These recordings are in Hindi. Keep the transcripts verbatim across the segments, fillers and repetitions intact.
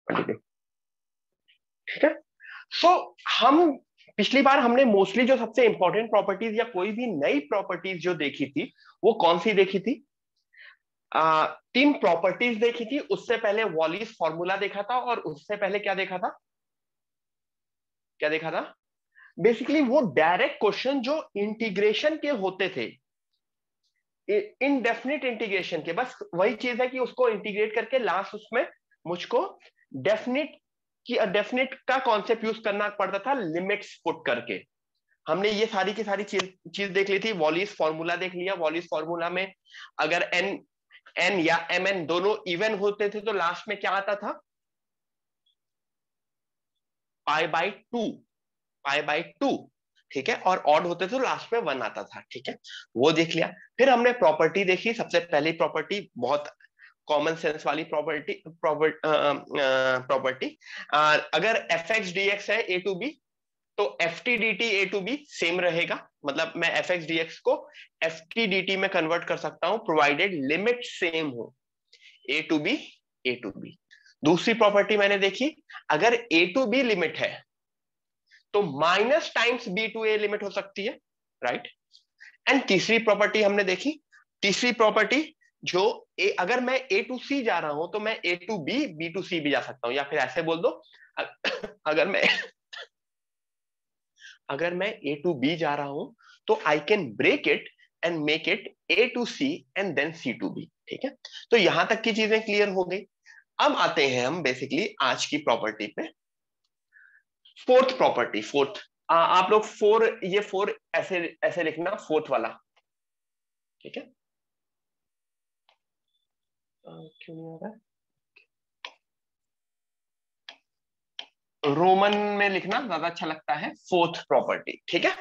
ठीक है। सो हम पिछली बार हमने मोस्टली जो सबसे इंपॉर्टेंट प्रॉपर्टीज या कोई भी नई प्रॉपर्टीज जो देखी थी वो कौन सी देखी थी? आ, तीन प्रॉपर्टीज देखी थी। उससे पहले वॉलिस फॉर्मूला देखा था, और उससे पहले क्या देखा था? क्या देखा था? बेसिकली वो डायरेक्ट क्वेश्चन जो इंटीग्रेशन के होते थे, इनडेफिनिट इंटीग्रेशन के, बस वही चीज है कि उसको इंटीग्रेट करके लास्ट उसमें मुझको डेफिनिट की डेफिनिट का कॉन्सेप्ट यूज करना पड़ता था, लिमिट्स पुट करके। हमने ये सारी की सारी चीज चीज देख ली थी। वॉलिस फॉर्मूला देख लिया। वॉलिस फॉर्मूला में अगर एन एन या एम एन दोनों इवन होते थे तो लास्ट में क्या आता था? Pi by two. Pi by two. ठीक है। और ऑड होते थे तो लास्ट में वन आता था। ठीक है, वो देख लिया। फिर हमने प्रॉपर्टी देखी। सबसे पहली प्रॉपर्टी बहुत कॉमन सेंस वाली प्रॉपर्टी प्रॉपर्टी अगर एफ एक्स डी एक्स है ए टू बी, तो f t d t a to b same रहेगा। मतलब मैं एफ एक्स डी एक्स को एफ टी डी टी में कन्वर्ट कर सकता हूं, प्रोवाइडेड लिमिट सेम हो, a to b a to b. दूसरी प्रॉपर्टी मैंने देखी, अगर ए टू बी लिमिट है तो minus times b to a limit हो सकती है, राइट। एंड तीसरी प्रॉपर्टी हमने देखी, तीसरी प्रॉपर्टी जो ए, अगर मैं ए टू सी जा रहा हूं तो मैं a to b b to c भी जा सकता हूं, या फिर ऐसे बोल दो, अगर मैं अगर मैं ए टू बी जा रहा हूं तो I can break it and make it a to c and then c to b. ठीक है, तो यहां तक की चीजें क्लियर हो गई। अब आते हैं हम बेसिकली आज की प्रॉपर्टी पे, फोर्थ प्रॉपर्टी। फोर्थ, आप लोग फोर, ये फोर ऐसे ऐसे लिखना, फोर्थ वाला। ठीक है, क्यों नहीं आ रहा है? रोमन में लिखना ज्यादा अच्छा लगता है, फोर्थ प्रॉपर्टी। ठीक है,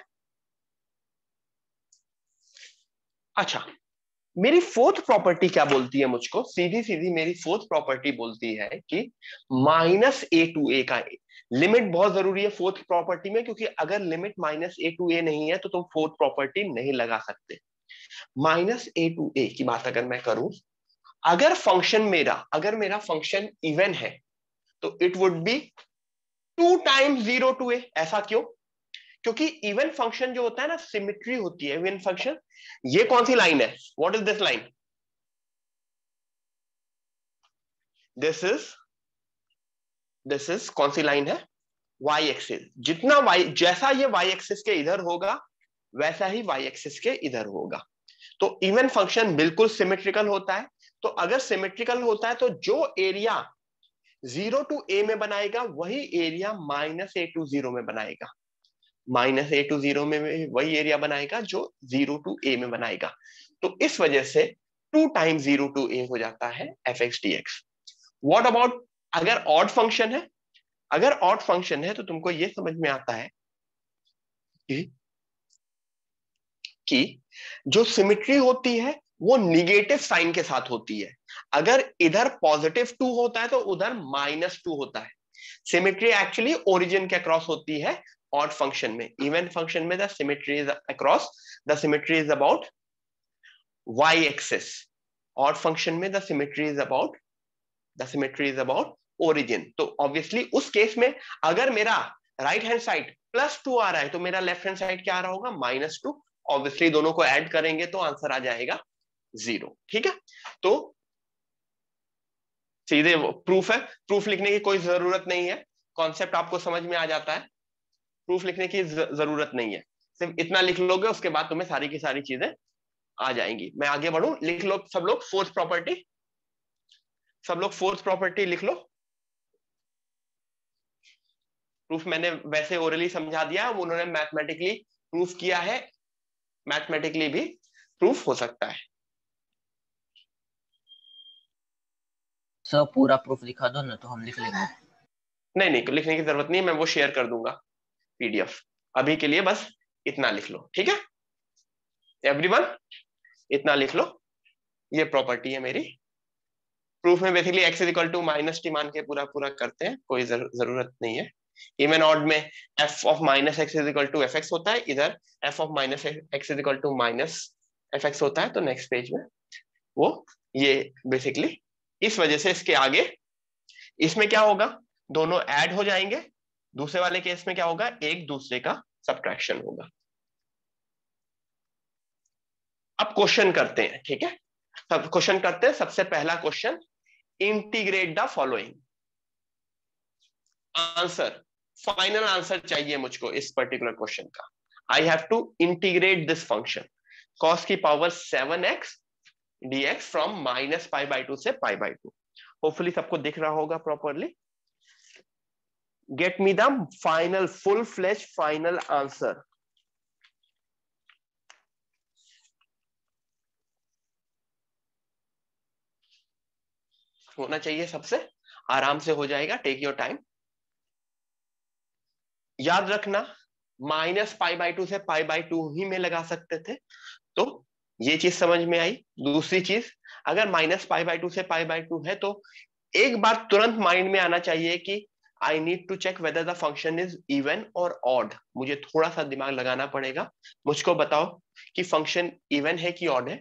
अच्छा, मेरी फोर्थ प्रॉपर्टी क्या बोलती है मुझको? सीधी सीधी मेरी फोर्थ प्रॉपर्टी बोलती है कि माइनस ए टू ए का लिमिट बहुत जरूरी है फोर्थ प्रॉपर्टी में, क्योंकि अगर limit minus a to a नहीं है तो तुम फोर्थ प्रॉपर्टी नहीं लगा सकते। माइनस ए टू ए की बात अगर मैं करूं, अगर फंक्शन मेरा अगर मेरा फंक्शन इवन है तो it would be two times zero to a. ऐसा क्यों? क्योंकि इवन फंक्शन जो होता है ना, सिमिट्री होती है इवन फंक्शन। ये कौन सी लाइन है? What is this line? This is this is कौन सी लाइन है? Y axis. जितना वाई, जैसा ये वाई एक्सिस के इधर होगा वैसा ही वाई एक्सिस के इधर होगा। तो इवन फंक्शन बिल्कुल सिमेट्रिकल होता है। तो अगर सिमेट्रिकल होता है तो जो एरिया जीरो टू ए में बनाएगा वही area minus a to zero में बनाएगा। माइनस ए टू जीरो में वही एरिया बनाएगा जो जीरो टू ए में बनाएगा। तो इस वजह से two time zero to a हो जाता है f x d x. What about अगर ऑड फंक्शन है? अगर ऑड फंक्शन है तो तुमको यह समझ में आता है कि, कि जो सिमिट्री होती है वो निगेटिव साइन के साथ होती है। अगर इधर पॉजिटिव टू होता है तो उधर माइनस टू होता है। सिमिट्री एक्चुअली ओरिजिन के अक्रॉस होती है ऑड फंक्शन में। इवन फंक्शन में the symmetry is across, the symmetry is about y axis. Odd function में the symmetry is about the symmetry is about origin. तो ऑब्वियसली उस केस में अगर मेरा right hand side plus two आ रहा है तो मेरा लेफ्ट हैंड साइड क्या आ रहा होगा? Minus two. ऑब्वियसली दोनों को ऐड करेंगे तो आंसर आ जाएगा जीरो। ठीक है, तो सीधे प्रूफ है। प्रूफ लिखने की कोई जरूरत नहीं है, कॉन्सेप्ट आपको समझ में आ जाता है। प्रूफ लिखने की जरूरत नहीं है, सिर्फ इतना लिख लोगे, उसके बाद तुम्हें सारी की सारी चीजें आ जाएंगी। मैं आगे बढ़ूं, लिख लो सब लोग फोर्थ प्रॉपर्टी। सब लोग फोर्थ प्रॉपर्टी लिख लो। प्रूफ मैंने वैसे ओरली समझा दिया, उन्होंने मैथमेटिकली प्रूफ किया है। मैथमेटिकली भी प्रूफ हो सकता है। सर पूरा प्रूफ दिखा दो ना तो हम लिख लेंगे। नहीं नहीं, लिखने की जरूरत नहीं है, मैं वो शेयर कर दूंगा पीडीएफ। अभी के लिए बस इतना लिख लो, ठीक है एवरीवन? इतना लिख लो, ये प्रॉपर्टी है मेरी। प्रूफ में basically x is equal to minus t मान के पूरा पूरा करते हैं, कोई जरूरत नहीं है। इवन ऑड में f of minus x is equal to f x होता है, इधर f of minus x is equal to minus f x होता है। तो नेक्स्ट पेज में वो ये बेसिकली इस वजह से इसके आगे इसमें क्या होगा, दोनों ऐड हो जाएंगे, दूसरे वाले केस में क्या होगा, एक दूसरे का सब्ट्रैक्शन होगा। अब क्वेश्चन करते हैं, ठीक है, सब क्वेश्चन करते हैं। सबसे पहला question, integrate the following. Answer, final answer चाहिए मुझको इस पर्टिकुलर क्वेश्चन का। I have to integrate this function cos की power seven x dx from minus pi by two से पाई बाई टू। होपफुली सबको दिख रहा होगा properly. Get me the final full flesh final answer. होना चाहिए सबसे, आराम से हो जाएगा, टेक योर टाइम। याद रखना, माइनस पाई बाई टू से पाई बाई टू ही में लगा सकते थे, तो ये चीज समझ में आई। दूसरी चीज, अगर माइनस पाई बाई टू से पाई बाई टू है तो एक बात तुरंत माइंड में आना चाहिए कि I need to check whether the function is even और ऑड। मुझे थोड़ा सा दिमाग लगाना पड़ेगा। मुझको बताओ कि फंक्शन इवन है कि ऑड है।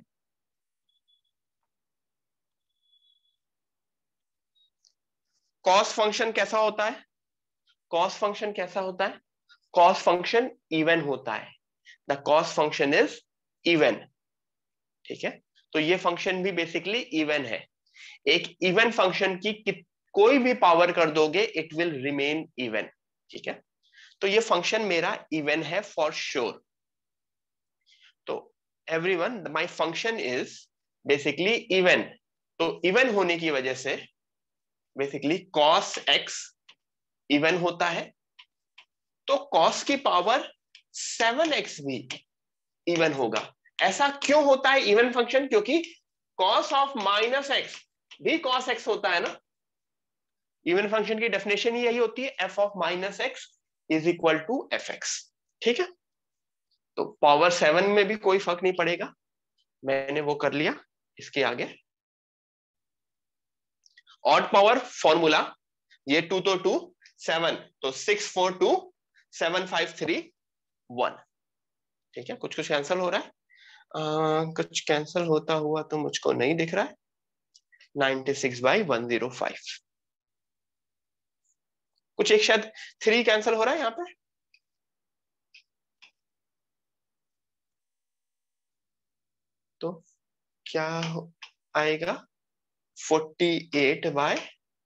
कॉस फंक्शन कैसा होता है, कॉस फंक्शन कैसा होता है, कॉस फंक्शन इवन होता है। The cos function is even, ठीक है। तो ये फंक्शन भी बेसिकली इवन है। एक इवन फंक्शन की कि, कोई भी पावर कर दोगे इट विल रिमेन इवन, ठीक है। तो ये फंक्शन मेरा इवन है फॉर श्योर। तो everyone, my function is basically even. तो इवन होने की वजह से बेसिकली cos x इवन होता है, तो cos की पावर सेवन एक्स भी इवन होगा। ऐसा क्यों होता है इवन फंक्शन, क्योंकि cos ऑफ माइनस एक्स भी cos x होता है ना। इवन फंक्शन की डेफिनेशन ही यही होती है, f of minus x is equal to f x, ठीक है। तो पावर सेवन में भी कोई फर्क नहीं पड़ेगा, मैंने वो कर लिया। इसके आगे ऑड पावर फॉर्मूला, ये टू तो टू, सेवन तो six four two seven five three one, ठीक है। कुछ कुछ कैंसिल हो रहा है, आ, कुछ कैंसिल होता हुआ तो मुझको नहीं दिख रहा है। Ninety six by one zero five, कुछ एक शायद थ्री कैंसिल हो रहा है यहाँ पे। तो क्या आएगा, forty eight by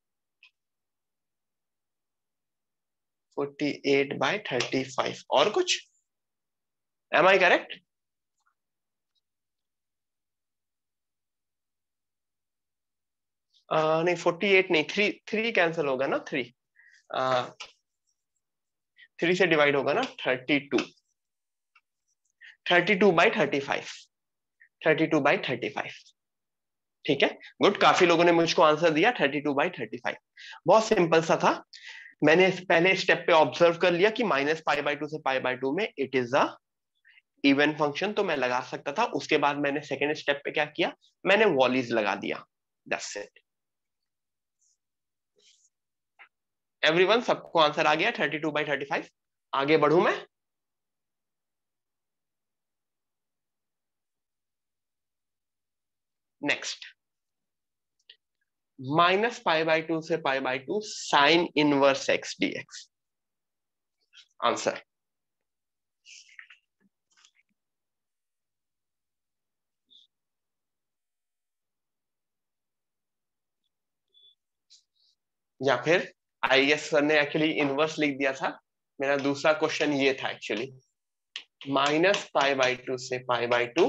forty eight by thirty five, और कुछ, एम आई करेक्ट? नहीं फोर्टी एट नहीं, थ्री थ्री कैंसिल होगा ना, थ्री थ्री से डिवाइड होगा ना, thirty two thirty two by thirty five thirty two by thirty five, ठीक है। गुड, काफी लोगों ने मुझको आंसर दिया thirty two by thirty five. बहुत सिंपल सा था। मैंने पहले स्टेप पे ऑब्जर्व कर लिया कि माइनस पाई बाई टू से पाई बाई टू में it is a even function, तो मैं लगा सकता था। उसके बाद मैंने सेकेंड स्टेप पे क्या किया, मैंने वॉलीज लगा दिया, दैट्स इट। एवरीवन, सबको आंसर आ गया thirty two by thirty five. आगे बढ़ू मैं। Next, minus pi by two से pi by two sine inverse x d x. Answer, या फिर आई गेस सर ने एक्चुअली इनवर्स लिख दिया था। मेरा दूसरा क्वेश्चन ये था actually, minus pi by two से पाई बाई टू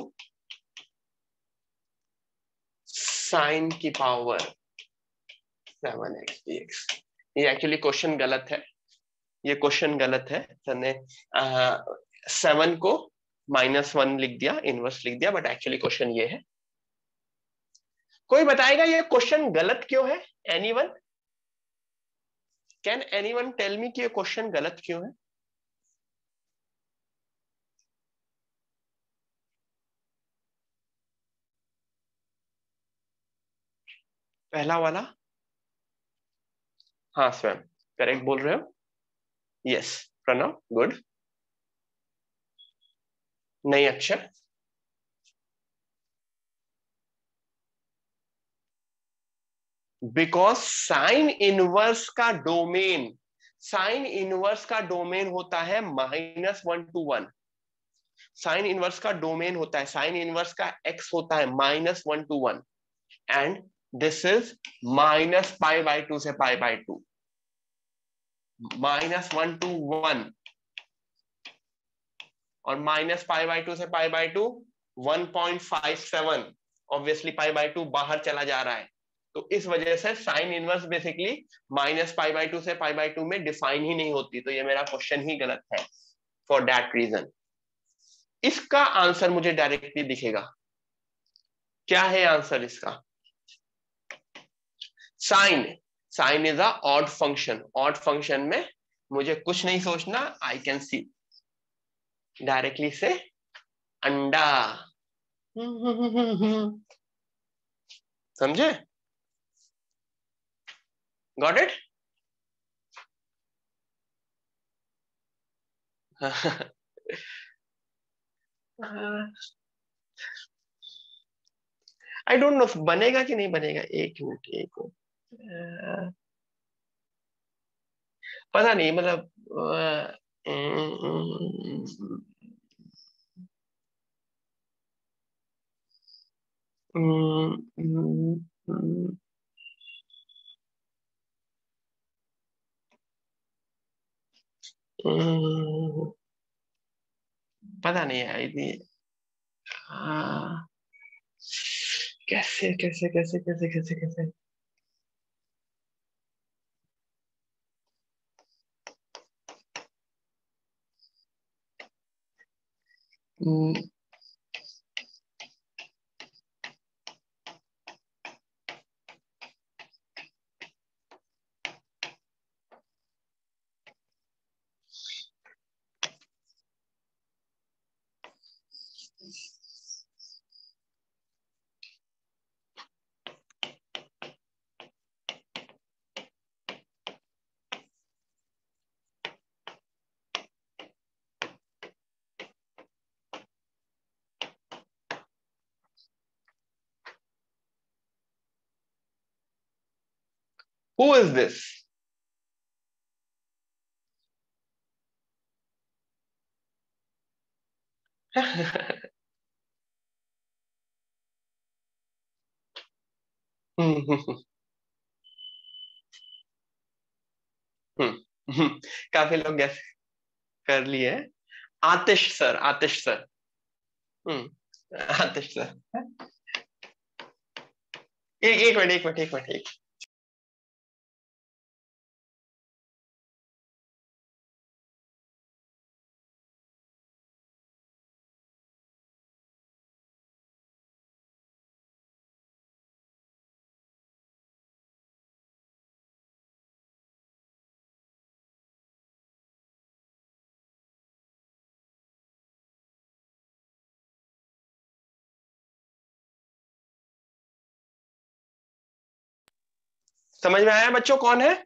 साइन की power seven x d x. ये एक्चुअली क्वेश्चन गलत है, ये क्वेश्चन गलत है। सर ने सेवन को माइनस वन लिख दिया, इनवर्स लिख दिया, बट एक्चुअली क्वेश्चन ये है। कोई बताएगा ये क्वेश्चन गलत क्यों है? Anyone, can anyone tell me कि ये क्वेश्चन गलत क्यों है? पहला वाला, हाँ स्वयं करेक्ट बोल रहे हो। Yes Pranav, good. नहीं अक्षर, बिकॉज साइन इनवर्स का डोमेन साइन इनवर्स का डोमेन होता है minus one to one. Sine inverse का डोमेन होता है, साइन इनवर्स का एक्स होता है minus one to one, and this is minus pi by two से pi by two, minus one to one, और माइनस पाई बाई टू से pi by two one point five seven. Obviously pi by two बाहर चला जा रहा है, तो इस वजह से sine inverse basically minus pi by two से पाई बाई टू में डिफाइन ही नहीं होती, तो ये मेरा क्वेश्चन ही गलत है फॉर दैट रीजन। इसका आंसर मुझे डायरेक्टली दिखेगा। क्या है आंसर इसका? Sine sine is a odd function. Odd function में मुझे कुछ नहीं सोचना, आई कैन सी डायरेक्टली से अंडा। समझे? Got it? I don't know बनेगा कि नहीं बनेगा। एक मिनट एक मिनट, पता नहीं, मतलब पता नहीं है ये कैसे कैसे कैसे कैसे कैसे कैसे हम्म, who is this? काफी लोग गैस कर लिए। Atish sir, Atish sir. Hmm Atish sir. एक एक मिनट एक मिनट एक मिनट एक समझ में आया बच्चों कौन है?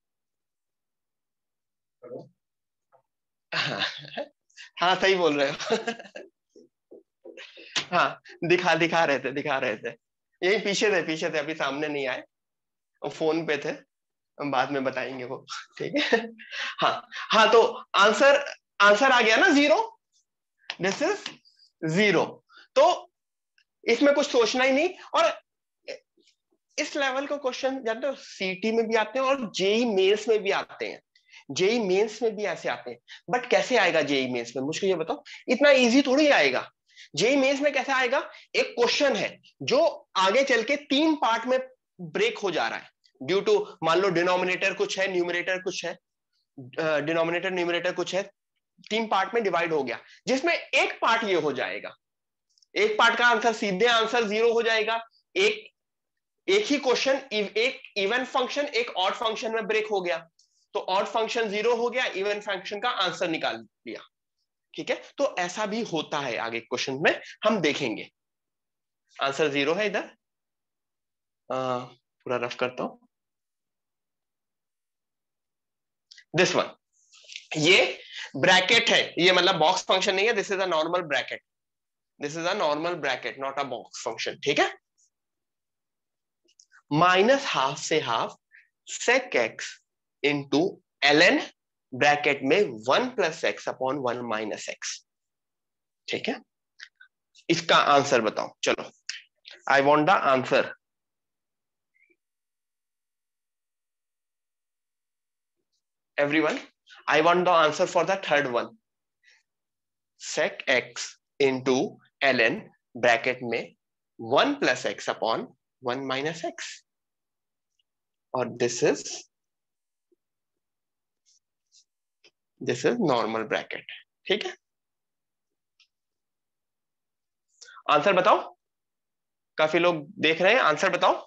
हाँ, हाँ सही बोल रहे हो। हाँ दिखा दिखा रहे थे दिखा रहे थे यही पीछे थे पीछे थे, अभी सामने नहीं आए, वो फोन पे थे, हम बाद में बताएंगे वो। ठीक है। हाँ हाँ, तो आंसर आंसर आ गया ना, जीरो। This is zero. तो इसमें कुछ सोचना ही नहीं। और इस लेवल का क्वेश्चन जानते हो सीटी में भी आते हैं और जेई मेंस में भी आते हैं। जेई मेंस में भी ऐसे आते हैं, बट कैसे आएगा जेई मेंस में, मुझे ये बताओ। इतना इजी थोड़ी आएगा। जेई मेंस में कैसे आएगा? एक क्वेश्चन है जो आगे चल के तीन पार्ट में ब्रेक हो जा रहा है, ड्यू टू मान लो डिनोमिनेटर कुछ है, न्यूमरेटर कुछ है, डिनोमिनेटर न्यूमरेटर कुछ है, तीन पार्ट में डिवाइड हो गया, जिसमें एक पार्ट ये हो जाएगा, एक पार्ट का आंसर सीधे आंसर जीरो हो जाएगा। एक एक ही क्वेश्चन, एक इवन फंक्शन एक ऑड फंक्शन में ब्रेक हो गया, तो ऑड फंक्शन जीरो हो गया, इवन फंक्शन का आंसर निकाल लिया। ठीक है, तो ऐसा भी होता है आगे क्वेश्चन में, हम देखेंगे। आंसर जीरो है इधर, पूरा रफ करता हूं। दिस वन, ये ब्रैकेट है, ये मतलब बॉक्स फंक्शन नहीं है, this is a normal bracket, this is a normal bracket, not a box function. ठीक है, माइनस हाफ से half sec x into l n bracket में one plus x upon one minus x. ठीक है, इसका आंसर बताओ। चलो, I want the answer. Everyone, I want the answer for the third one. Sec x into l n bracket में one plus x upon one minus x, और this is this is normal bracket. ठीक है, आंसर बताओ। काफी लोग देख रहे हैं, आंसर बताओ।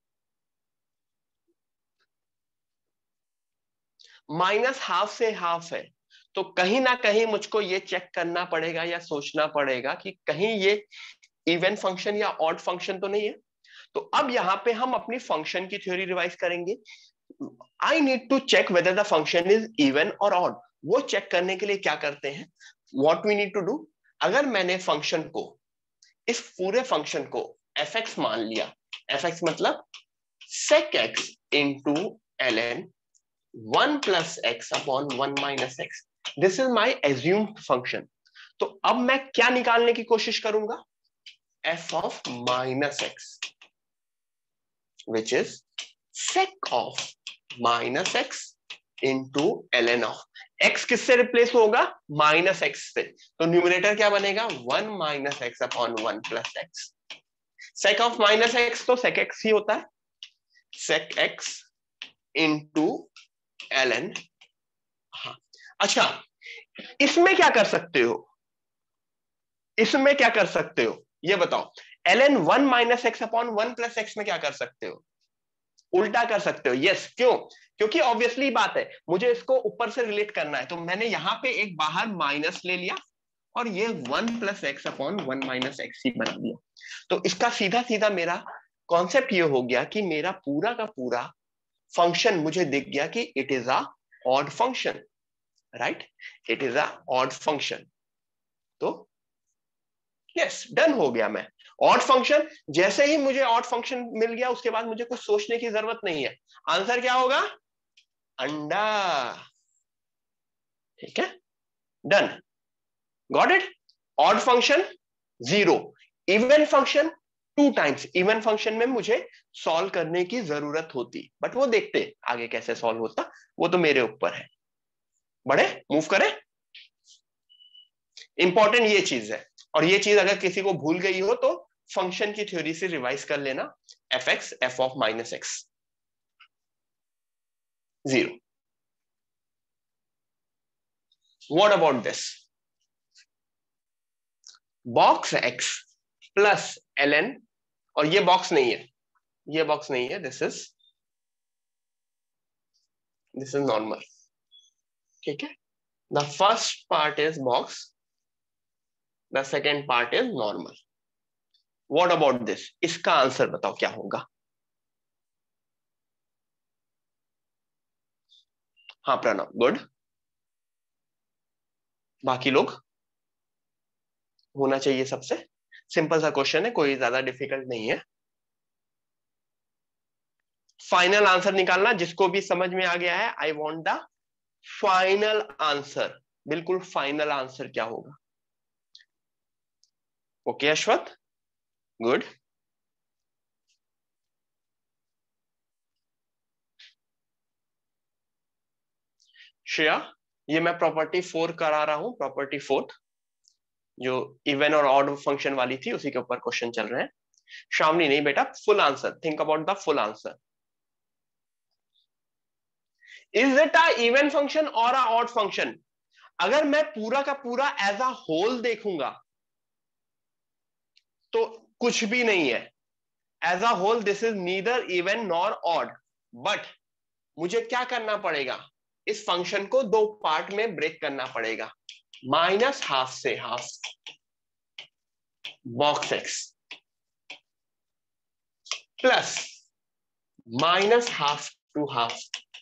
माइनस हाफ से हाफ है, तो कहीं ना कहीं मुझको ये चेक करना पड़ेगा या सोचना पड़ेगा कि कहीं ये इवन फंक्शन या ऑड फंक्शन तो नहीं है। तो अब यहां पे हम अपनी फंक्शन की थ्योरी रिवाइज करेंगे। I need to check whether the function is even और ऑड। वो चेक करने के लिए क्या करते हैं, what we need to do, अगर मैंने फंक्शन को, इस पूरे फंक्शन को एफ एक्स मान लिया, एफ एक्स मतलब sec x into l n one plus x upon one minus x, this is my assumed function. तो अब मैं क्या निकालने की कोशिश करूंगा, f of minus x which is sec of minus x into l n of x. किससे रिप्लेस होगा, माइनस एक्स से, तो न्यूमरेटर क्या बनेगा, one minus x upon one plus x. Sec of minus x तो सेक एक्स ही होता है, sec x into l n. हाँ, अच्छा, इसमें क्या कर सकते हो, इसमें क्या कर सकते हो ये बताओ। L n one minus x upon one plus x में क्या कर सकते हो, उल्टा कर सकते हो। यस, क्यों, क्योंकि ऑब्वियसली बात है, मुझे इसको ऊपर से रिलेट करना है, तो मैंने यहां पे एक बाहर माइनस ले लिया और ये one plus x upon one minus x ही बना दिया। तो इसका सीधा सीधा मेरा कॉन्सेप्ट ये हो गया कि मेरा पूरा का पूरा फंक्शन मुझे दिख गया कि it is a odd function, right, it is a odd function. तो यस, डन हो गया मैं। ऑड फंक्शन, जैसे ही मुझे ऑड फंक्शन मिल गया उसके बाद मुझे कुछ सोचने की जरूरत नहीं है, आंसर क्या होगा, अंडा। ठीक है, done, got it. Odd function zero, even function two times. Even function में मुझे सॉल्व करने की जरूरत होती, बट वो देखते आगे कैसे सॉल्व होता, वो तो मेरे ऊपर है। बढ़े, मूव करें, इंपॉर्टेंट ये चीज है। और ये चीज अगर किसी को भूल गई हो तो फंक्शन की थ्योरी से रिवाइज कर लेना, f x f of minus x zero. What about this, box x plus l n, और ये बॉक्स नहीं है, ये बॉक्स नहीं है, this is this is normal. ठीक है, the first part is box, the second part is normal. What about this, इसका आंसर बताओ क्या होगा। हाँ प्रणव, गुड। बाकी लोग, होना चाहिए सबसे। सिंपल सा क्वेश्चन है, कोई ज्यादा डिफिकल्ट नहीं है। फाइनल आंसर निकालना, जिसको भी समझ में आ गया है, I want the final answer, बिल्कुल फाइनल आंसर क्या होगा। Okay Ashwath, good. श्रेया, ये मैं प्रॉपर्टी फोर करा रहा हूं, प्रॉपर्टी फोर्थ, जो इवन और ऑड फंक्शन वाली थी उसी के ऊपर क्वेश्चन चल रहे हैं। श्रावणी नहीं बेटा, full answer, think about the full answer. Is it a even function और अ ऑड फंक्शन। अगर मैं पूरा का पूरा एज अ होल देखूंगा तो कुछ भी नहीं है, as a whole this is neither even nor odd. But मुझे क्या करना पड़ेगा, इस फंक्शन को दो पार्ट में ब्रेक करना पड़ेगा, माइनस हाफ से half box x plus minus half to half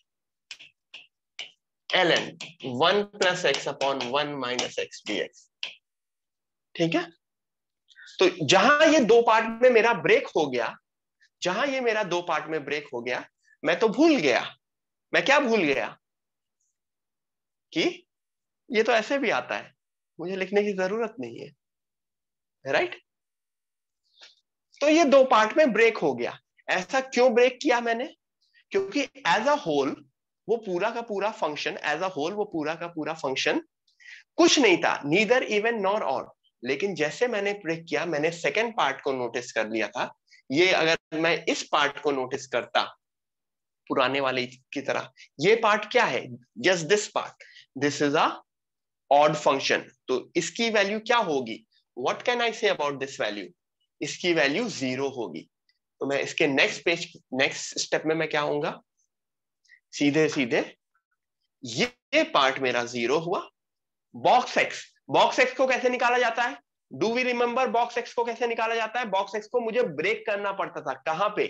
l n one plus x upon one minus x d x. ठीक है, तो जहां ये दो पार्ट में मेरा ब्रेक हो गया, जहां ये मेरा दो पार्ट में ब्रेक हो गया, मैं तो भूल गया, मैं क्या भूल गया कि ये तो ऐसे भी आता है, मुझे लिखने की जरूरत नहीं है, राइट। तो ये दो पार्ट में ब्रेक हो गया। ऐसा क्यों ब्रेक किया मैंने? क्योंकि एज अ होल वो पूरा का पूरा फंक्शन, एज अ होल वो पूरा का पूरा फंक्शन कुछ नहीं था, नीदर इवन नॉर ऑड। लेकिन जैसे मैंने ब्रेक किया, मैंने सेकेंड पार्ट को नोटिस कर लिया था। ये अगर मैं इस पार्ट को नोटिस करता पुराने वाले की तरह, ये पार्ट क्या है, just this part, this is a odd function, तो इसकी वैल्यू क्या होगी, what can I say about this value, इसकी वैल्यू जीरो होगी। तो मैं इसके नेक्स्ट पेज, नेक्स्ट स्टेप में मैं क्या होऊंगा, सीधे सीधे ये, ये पार्ट मेरा जीरो हुआ। बॉक्स एक्स, बॉक्स एक्स को कैसे निकाला जाता है, do we remember box x को कैसे निकाला जाता है? बॉक्स एक्स को मुझे ब्रेक करना पड़ता था, कहां पे,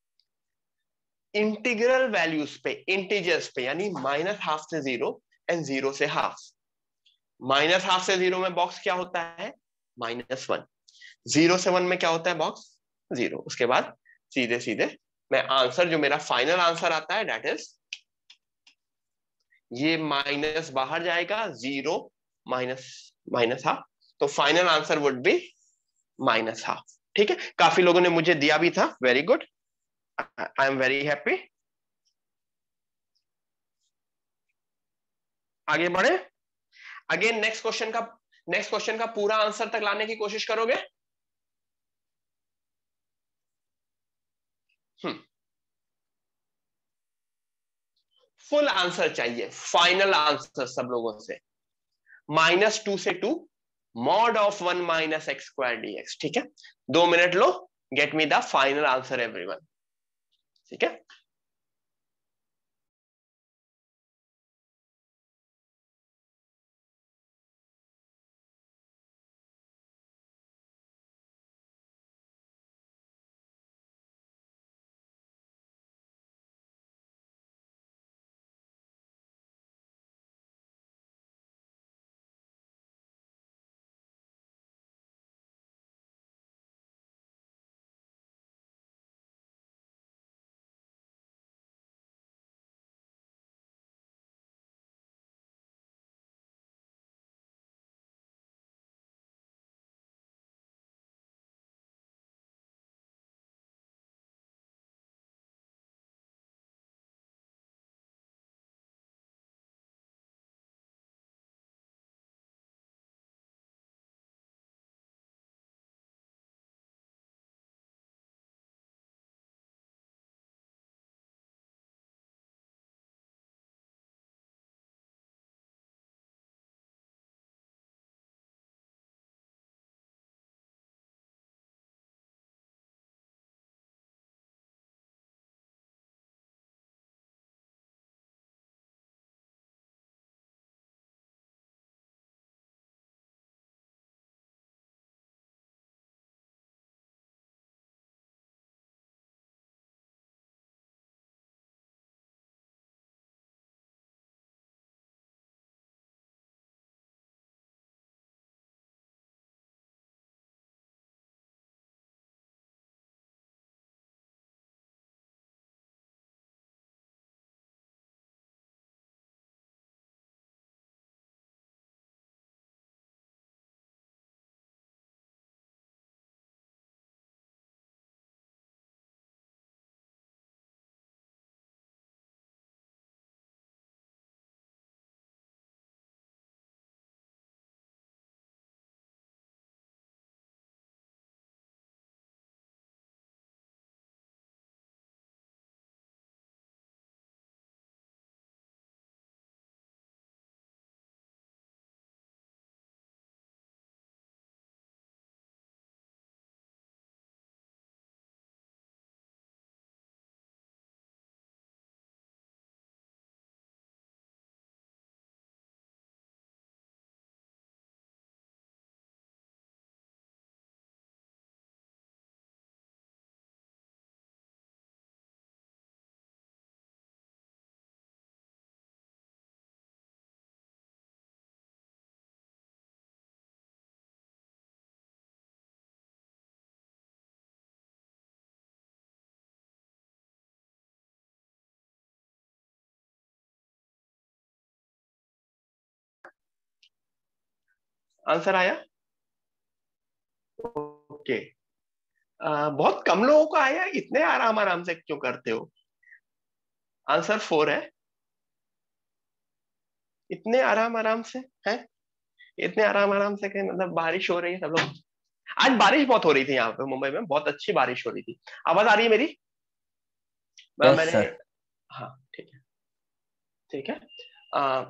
इंटीग्रल वैल्यूज पे, इंटीजर्स पे, यानी माइनस हाफ से जीरो एंड जीरो से हाफ। माइनस हाफ से जीरो में बॉक्स क्या होता है, माइनस वन। जीरो से वन में क्या होता है बॉक्स, जीरो। उसके बाद सीधे सीधे मैं आंसर, जो मेरा फाइनल आंसर आता है, दैट इज, ये माइनस बाहर जाएगा, जीरो माइनस माइनस हाफ, तो final answer would be minus half. ठीक है, काफी लोगों ने मुझे दिया भी था, very good, I am very happy. आगे बढ़े, अगेन नेक्स्ट क्वेश्चन का, नेक्स्ट क्वेश्चन का पूरा आंसर तक लाने की कोशिश करोगे? हम्म, फुल आंसर चाहिए, फाइनल आंसर सब लोगों से। माइनस टू से two, mod of one minus x square d x. ठीक है, दो मिनट लो, get me the final answer everyone. ठीक है। आंसर आया? ओके, बहुत कम लोगों को आया, इतने आराम आराम से क्यों करते हो? आंसर फोर है। इतने आराम आराम से है, इतने आराम आराम से, मतलब बारिश हो रही है सब लोग। आज बारिश बहुत हो रही थी यहाँ पे मुंबई में, बहुत अच्छी बारिश हो रही थी। आवाज आ रही है मेरी? यस मैंने, सर। हाँ ठीक है, ठीक है। आ,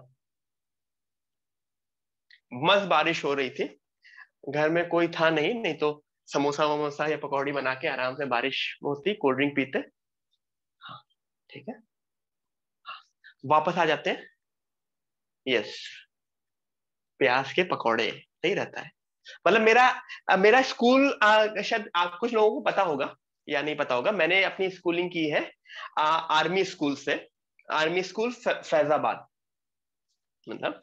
मस्त बारिश हो रही थी, घर में कोई था नहीं, नहीं तो समोसा वमोसा या पकौड़ी बना के आराम से बारिश होती, कोल्ड ड्रिंक पीते। हाँ ठीक है, वापस आ जाते हैं। यस, प्याज के पकौड़े सही रहता है। मतलब मेरा अ, मेरा स्कूल, अ, शायद आप कुछ लोगों को पता होगा या नहीं पता होगा, मैंने अपनी स्कूलिंग की है आ, आर्मी स्कूल से। आर्मी स्कूल फैजाबाद, मतलब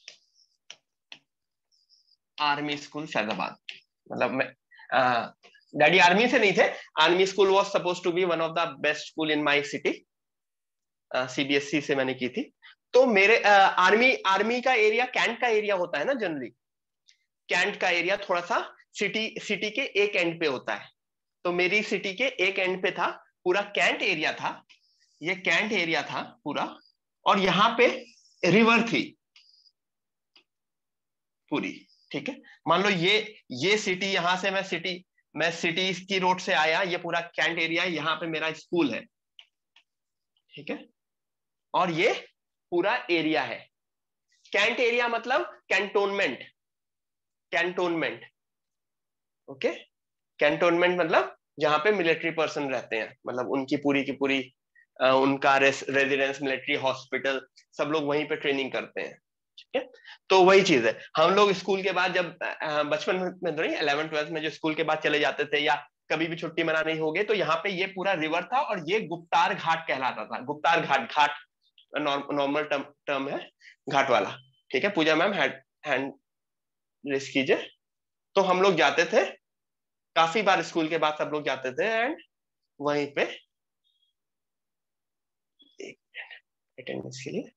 आर्मी स्कूल फैजाबाद, मतलब मैं, डैडी आर्मी से नहीं थे। Army school was suppose to be one of the best school in my city. CBSE से मैंने की थी। तो मेरे आर्मी आर्मी का एरिया कैंट का एरिया होता है ना जनरली। कैंट का एरिया थोड़ा सा सिटी सिटी के एक एंड पे होता है। तो मेरी सिटी के एक एंड पे था, पूरा कैंट एरिया था, ये कैंट एरिया था पूरा, और यहाँ पे रिवर थी पूरी। ठीक है, मान लो ये ये सिटी, यहां से मैं सिटी मैं सिटी की रोड से आया, ये पूरा कैंट एरिया है, यहाँ पे मेरा स्कूल है। ठीक है, और ये पूरा एरिया है। कैंट एरिया मतलब कैंटोनमेंट, कैंटोनमेंट। ओके, कैंटोनमेंट मतलब जहां पे मिलिट्री पर्सन रहते हैं, मतलब उनकी पूरी की पूरी अ, उनका रेजिडेंस, मिलिट्री हॉस्पिटल, सब लोग वहीं पे ट्रेनिंग करते हैं। ठीक है, तो वही चीज है। हम लोग स्कूल के बाद जब अ, बचपन में तो नहीं, इलेवन ट्वेल्थ में जो स्कूल के बाद चले जाते थे, या कभी भी छुट्टी मनानी हो गई, तो यहाँ पे ये पूरा रिवर था, और ये गुप्तार घाट कहलाता था। गुप्तार घाट, घाट नॉर्मल टर्म टर्म है, घाट वाला। ठीक है, Pooja ma'am hand hand raise कीजिए। तो हम लोग जाते थे, काफी बार स्कूल के बाद सब लोग जाते थे, एंड वहीं पे अटेंडेंस के लिए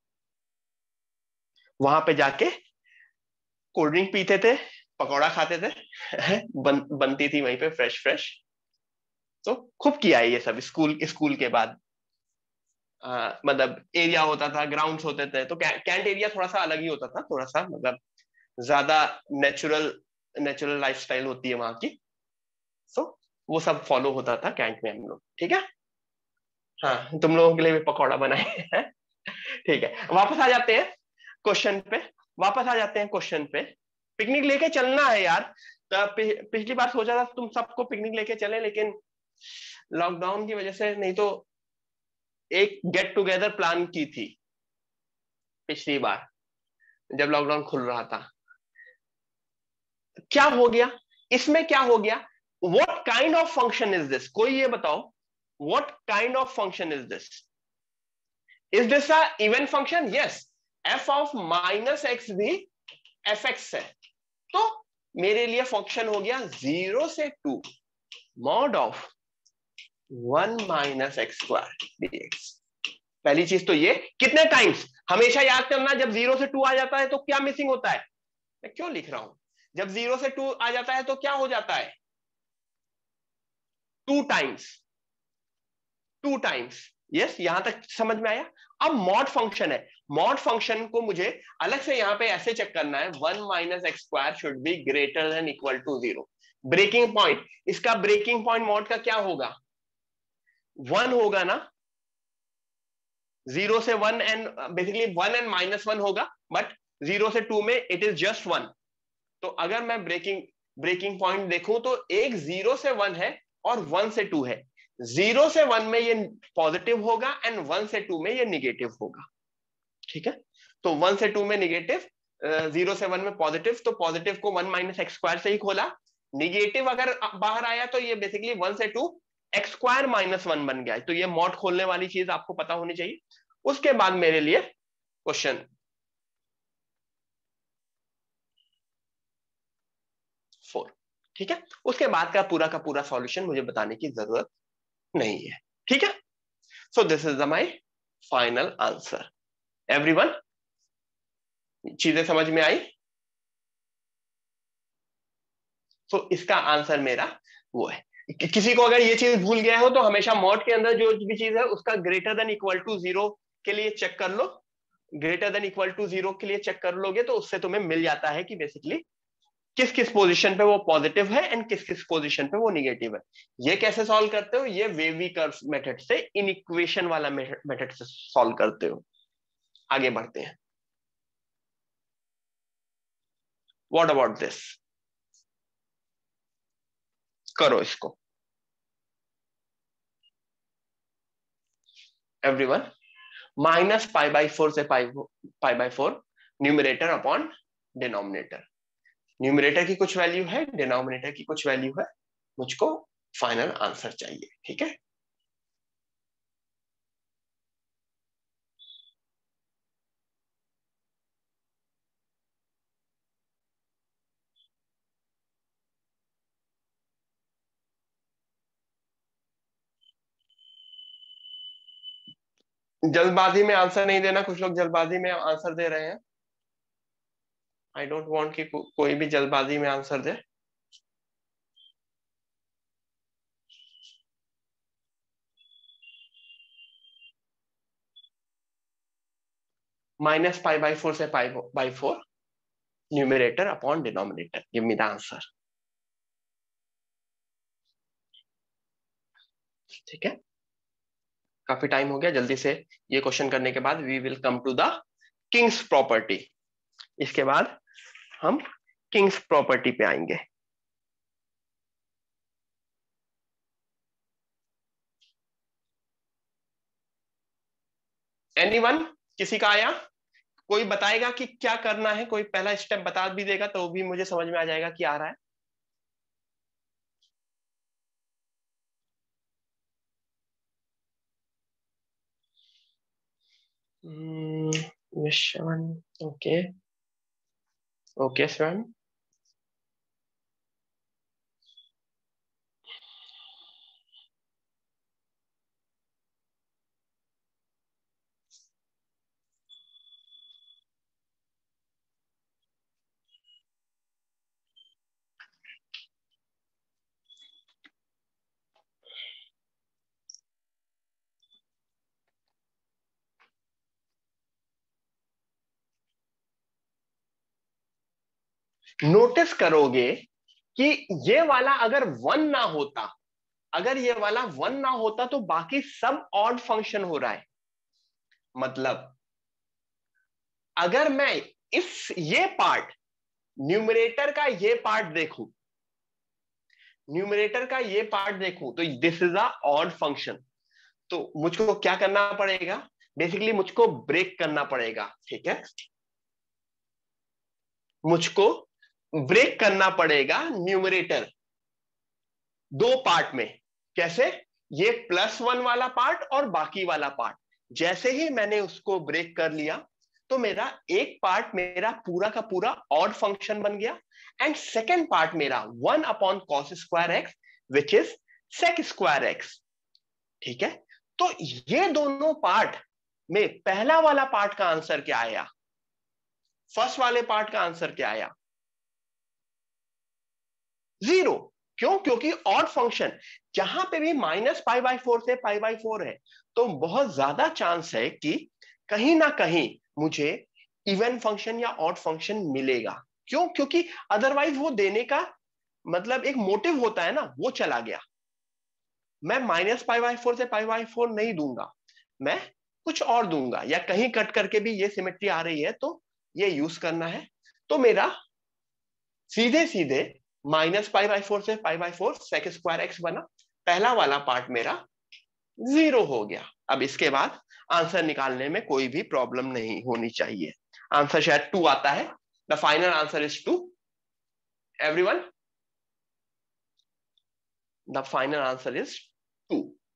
वहां पे जाके कोल्ड ड्रिंक पीते थे, पकौड़ा खाते थे बन, बनती थी वहीं पे फ्रेश फ्रेश। तो खूब किया है ये सब स्कूल स्कूल के बाद। आ, मतलब एरिया होता था, ग्राउंड्स होते थे, तो कैंट एरिया थोड़ा सा अलग ही होता था, थोड़ा सा मतलब ज्यादा नेचुरल नेचुरल लाइफस्टाइल होती है वहां की। तो वो सब फॉलो होता था कैंट में हम लोग। ठीक है, हाँ तुम लोगों के लिए भी पकौड़ा बनाए हैं। ठीक है, वापस आ जाते हैं क्वेश्चन पे। वापस आ जाते हैं क्वेश्चन पे। पिकनिक लेके चलना है यार। तो पिछली बार सोचा था तुम सबको पिकनिक लेके चले, लेकिन लॉकडाउन की वजह से, नहीं तो एक गेट टुगेदर प्लान की थी पिछली बार जब लॉकडाउन खुल रहा था। क्या हो गया इसमें, क्या हो गया? What kind of function is this, कोई ये बताओ, what kind of function is this? Is this a even function? Yes, f of minus x भी एफ एक्स है। तो मेरे लिए फंक्शन हो गया जीरो से two mod of one minus x square d x. पहली चीज तो ये, कितने टाइम्स, हमेशा याद करना, जब जीरो से टू आ जाता है तो क्या मिसिंग होता है? मैं क्यों लिख रहा हूं? जब जीरो से टू आ जाता है तो क्या हो जाता है? Two times, two times. Yes, यहां तक समझ में आया? अब मॉड फंक्शन है, मॉड फंक्शन को मुझे अलग से यहां पे ऐसे चेक करना है, one minus x square should be greater than equal to zero. Breaking point, इसका ब्रेकिंग पॉइंट मॉड का क्या होगा? वन होगा ना। जीरो से one and basically one and minus one होगा, बट जीरो से टू में इट इज जस्ट वन। तो अगर मैं ब्रेकिंग ब्रेकिंग पॉइंट देखूं तो एक जीरो से वन है और वन से टू है। जीरो से वन में ये पॉजिटिव होगा एंड वन से टू में ये निगेटिव होगा। ठीक है, तो वन से टू में निगेटिव, जीरो से वन में पॉजिटिव, तो पॉजिटिव को वन माइनस एक्स स्क्वायर से ही खोला। निगेटिव अगर बाहर आया तो ये बेसिकली वन से two x square minus one बन गया। तो ये मॉड खोलने वाली चीज आपको पता होनी चाहिए। उसके बाद मेरे लिए क्वेश्चन फोर। ठीक है, उसके बाद का पूरा का पूरा सॉल्यूशन मुझे बताने की जरूरत नहीं है। ठीक है, so this is the my final answer. Everyone, चीजें समझ में आई? तो इसका आंसर मेरा वो है। किसी को अगर ये चीज भूल गया हो तो हमेशा मॉड के अंदर जो भी चीज है उसका greater than equal to zero के लिए चेक कर लो। Greater than equal to zero के लिए चेक कर लोगे तो उससे तुम्हें मिल जाता है कि बेसिकली किस किस पोजीशन पे वो पॉजिटिव है एंड किस किस पोजीशन पे वो निगेटिव है। ये कैसे सॉल्व करते हो? ये वेवी कर्व मेथड से, इन इक्वेशन वाला मेथड से सॉल्व करते हो। आगे बढ़ते हैं। What about this? करो इसको everyone. Minus pi by four से pi pi by four numerator upon denominator. Numerator की कुछ वैल्यू है, डिनोमिनेटर की कुछ वैल्यू है, मुझको फाइनल आंसर चाहिए। ठीक है, जल्दबाजी में आंसर नहीं देना। कुछ लोग जल्दबाजी में आंसर दे रहे हैं। आई डोंट वांट कि को, कोई भी जल्दबाजी में आंसर दे। माइनस पाई बाई फोर से pi by four numerator upon denominator, give me the answer. ठीक है, काफी टाइम हो गया, जल्दी से ये क्वेश्चन करने के बाद we will come to the king's property. इसके बाद हम किंग्स प्रॉपर्टी पे आएंगे। एनीवन? किसी का आया? कोई बताएगा कि क्या करना है? कोई पहला स्टेप बता भी देगा तो भी मुझे समझ में आ जाएगा कि आ रहा है। Shravan, okay okay Shravan. Notice करोगे कि ये वाला अगर वन ना होता, अगर ये वाला वन ना होता तो बाकी सब ऑड फंक्शन हो रहा है। मतलब अगर मैं इस ये पार्ट न्यूमरेटर का ये पार्ट देखूं, न्यूमरेटर का ये पार्ट देखूं तो this is a odd function. तो मुझको क्या करना पड़ेगा? बेसिकली मुझको ब्रेक करना पड़ेगा। ठीक है, मुझको ब्रेक करना पड़ेगा न्यूमरेटर दो पार्ट में। कैसे? ये प्लस वन वाला पार्ट और बाकी वाला पार्ट। जैसे ही मैंने उसको ब्रेक कर लिया तो मेरा एक पार्ट मेरा पूरा का पूरा ऑड फंक्शन बन गया एंड सेकेंड पार्ट मेरा one upon cos square x which is sec square x. ठीक है, तो ये दोनों पार्ट में पहला वाला पार्ट का आंसर क्या आया? फर्स्ट वाले पार्ट का आंसर क्या आया? जीरो। क्यों? क्योंकि ऑड फंक्शन जहां पे भी माइनस पाई बाई फोर से पाई बाई फोर है तो बहुत ज्यादा चांस है कि कहीं ना कहीं मुझे इवन फंक्शन या ऑड फंक्शन मिलेगा। क्यों? क्योंकि अदरवाइज वो देने का मतलब एक मोटिव होता है ना, वो चला गया। मैं माइनस पाई बाई फोर से पाई बाई फोर नहीं दूंगा, मैं कुछ और दूंगा, या कहीं कट करके भी ये सिमेट्री आ रही है तो ये यूज करना है। तो मेरा सीधे सीधे माइनस पाई बाई फोर से pi by four sec square x बना, पहला वाला पार्ट मेरा जीरो हो गया। अब इसके बाद आंसर निकालने में कोई भी प्रॉब्लम नहीं होनी चाहिए। आंसर शायद टू आता है। The final answer is two. Everyone, the final answer is two.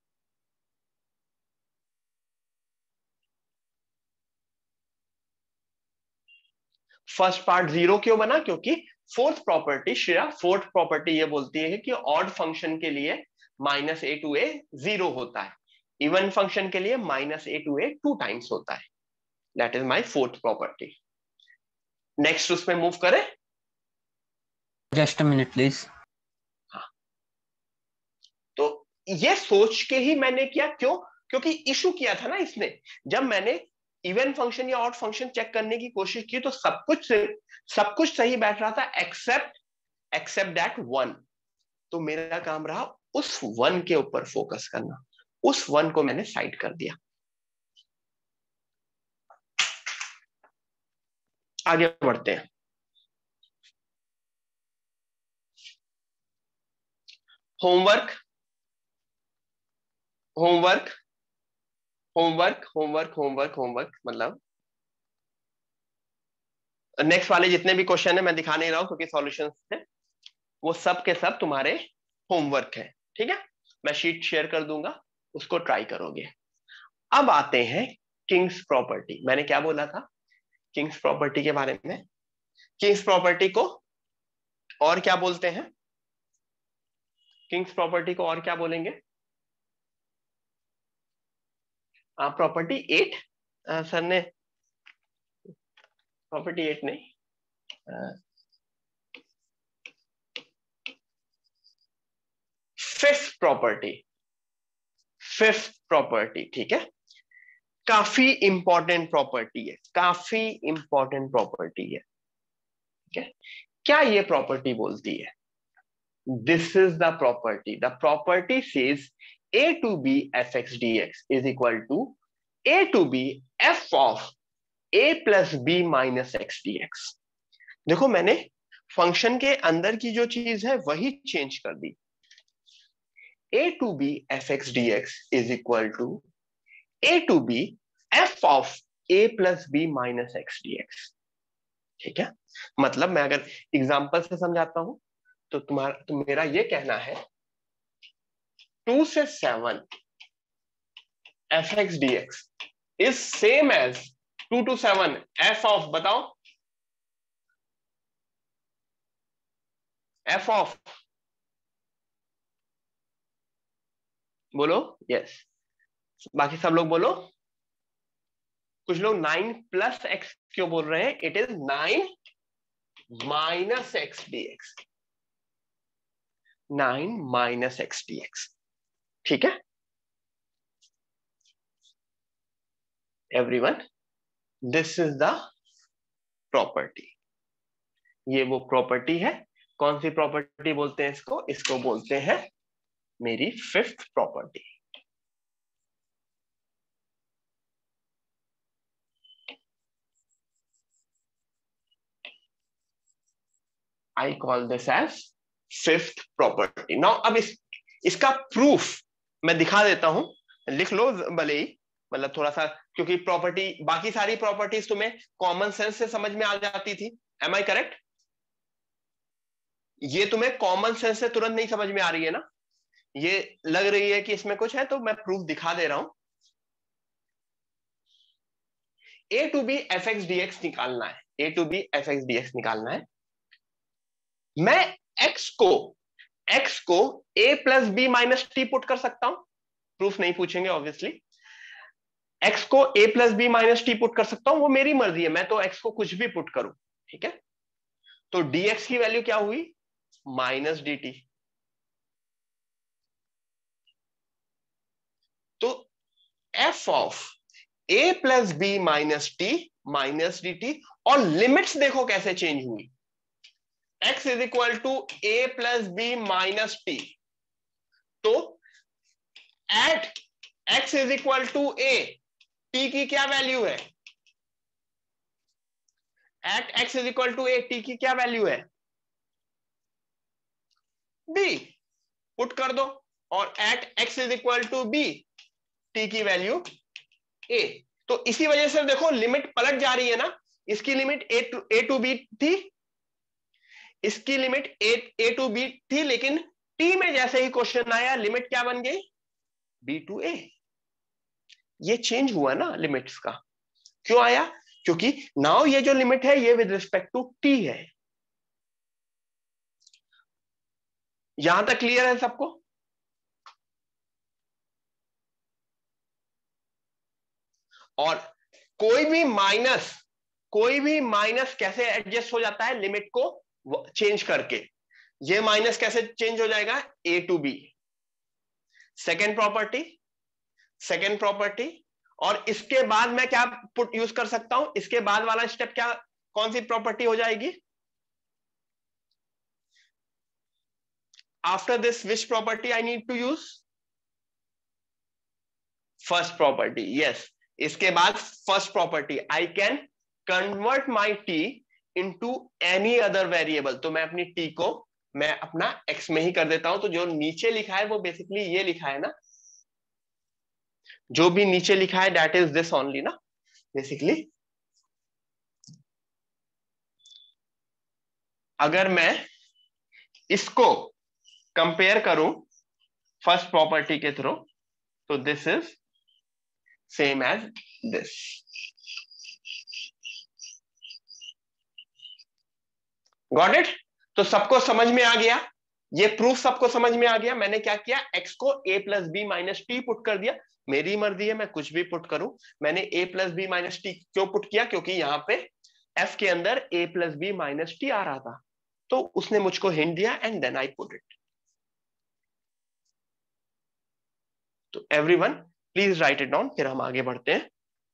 First part zero क्यों बना? क्योंकि fourth property, Shreya fourth property ये बोलती है कि ऑड फंक्शन के लिए minus a to a zero होता है, इवन फंक्शन के लिए minus a to a two times होता है। That is my fourth property. Next उसमें मूव करें। Just a minute please. ये सोच के ही मैंने किया, क्यों? क्योंकि इशू किया था ना इसने। जब मैंने इवन फंक्शन या ऑड फंक्शन चेक करने की कोशिश की तो सब कुछ सब कुछ सही बैठ रहा था एक्सेप्ट एक्सेप्ट दैट वन। तो मेरा काम रहा उस वन के ऊपर फोकस करना, उस वन को मैंने साइड कर दिया। आगे बढ़ते हैं। Homework homework homework homework homework homework मतलब नेक्स्ट वाले जितने भी क्वेश्चन है मैं दिखा नहीं रहा हूं क्योंकि सॉल्यूशंस है, वो सब के सब तुम्हारे होमवर्क है। ठीक है, मैं शीट शेयर कर दूंगा, उसको ट्राई करोगे। अब आते हैं किंग्स प्रॉपर्टी। मैंने क्या बोला था किंग्स प्रॉपर्टी के बारे में? किंग्स प्रॉपर्टी को और क्या बोलते हैं? किंग्स प्रॉपर्टी को और क्या बोलेंगे? प्रॉपर्टी एट सर ने, प्रॉपर्टी एट नहीं, फिफ्थ प्रॉपर्टी, फिफ्थ प्रॉपर्टी। ठीक है, काफी इंपॉर्टेंट प्रॉपर्टी है, काफी इंपॉर्टेंट प्रॉपर्टी है। ठीक है, क्या ये प्रॉपर्टी बोलती है? This is the property, the property says a to b fx dx is equal to a to b f of a plus b minus x dx। देखो मैंने फंक्शन के अंदर की जो चीज है वही चेंज कर दी। a to b fx dx is equal to a to b f of a plus b minus x dx। ठीक है, मतलब मैं अगर एग्जांपल से समझाता हूं तो तुम्हारा तो मेरा ये कहना है टू से seven f x d x is same as two to seven f of, बताओ एफ ऑफ, बोलो यस। बाकी सब लोग बोलो। कुछ लोग नाइन प्लस एक्स क्यों बोल रहे हैं? It is nine minus x d x, nine minus x d x. ठीक है everyone, this is the property. ये वो प्रॉपर्टी है। कौन सी प्रॉपर्टी बोलते हैं इसको? इसको बोलते हैं मेरी fifth property. I call this as fifth property. Now अब इस इसका प्रूफ मैं दिखा देता हूं, लिख लो भले ही, मतलब थोड़ा सा, क्योंकि प्रॉपर्टी बाकी सारी प्रॉपर्टीज तुम्हें कॉमन सेंस से समझ में आ जाती थी। Am I correct? ये तुम्हें कॉमन सेंस से तुरंत नहीं समझ में आ रही है ना, ये लग रही है कि इसमें कुछ है, तो मैं प्रूफ दिखा दे रहा हूं। A to b f x d x निकालना है, a to b f x d x निकालना है। मैं x को x को a plus b minus t put कर सकता हूं, प्रूफ नहीं पूछेंगे ऑब्वियसली। x को a plus b minus t put कर सकता हूं, वो मेरी मर्जी है, मैं तो x को कुछ भी पुट करूं। ठीक है, तो dx की वैल्यू क्या हुई? Minus d t. तो f of a plus b minus t minus d t, और लिमिट्स देखो कैसे चेंज हुई। x is equal to a plus b minus t, तो at x is equal to a, t की क्या वैल्यू है? At x is equal to a, t की क्या वैल्यू है? b, पुट कर दो, और at x is equal to b, t की वैल्यू a। तो इसी वजह से देखो लिमिट पलट जा रही है ना, इसकी limit a to a to b थी, इसकी limit a a to b थी, लेकिन t में जैसे ही क्वेश्चन आया लिमिट क्या बन गई? b to a। ये चेंज हुआ ना लिमिट्स का। क्यों आया? क्योंकि नाउ ये जो लिमिट है ये विद रिस्पेक्ट टू t है। यहां तक क्लियर है सबको? और कोई भी माइनस कोई भी माइनस कैसे एडजस्ट हो जाता है? लिमिट को चेंज करके। ये माइनस कैसे चेंज हो जाएगा? a to b, second property, second property, और इसके बाद मैं क्या पुट यूज कर सकता हूं, इसके बाद वाला स्टेप क्या, कौन सी प्रॉपर्टी हो जाएगी? After this which property I need to use? First property, yes. इसके बाद first property, I can convert my t into any other variable. तो मैं अपनी टी को मैं अपना एक्स में ही कर देता हूं। तो जो नीचे लिखा है वो बेसिकली ये लिखा है ना, जो भी नीचे लिखा है दैट इज दिस ओनली ना बेसिकली। अगर मैं इसको कंपेयर करूं फर्स्ट प्रॉपर्टी के थ्रू, तो this is same as this. Got it? तो सबको समझ में आ गया, ये प्रूफ सबको समझ में आ गया। मैंने क्या किया, x को a plus b minus t put कर दिया। मेरी मर्जी है, मैं कुछ भी पुट करूं। मैंने a plus b minus t क्यों पुट किया? क्योंकि यहां पे f के अंदर a plus b minus t आ रहा था, तो उसने मुझको हिंट दिया and then I put it. तो everyone please write it down, फिर हम आगे बढ़ते हैं।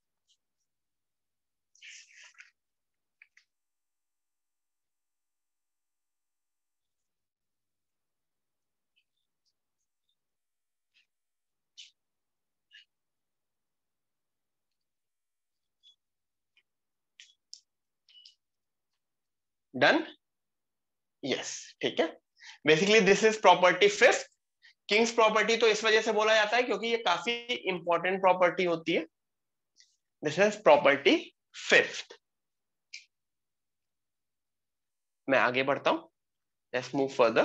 डन? यस, ठीक है। Basically this is property fifth. King's property तो इस वजह से बोला जाता है क्योंकि ये काफी इंपॉर्टेंट प्रॉपर्टी होती है। This is property fifth. मैं आगे बढ़ता हूं, लेट्स मूव फर्दर।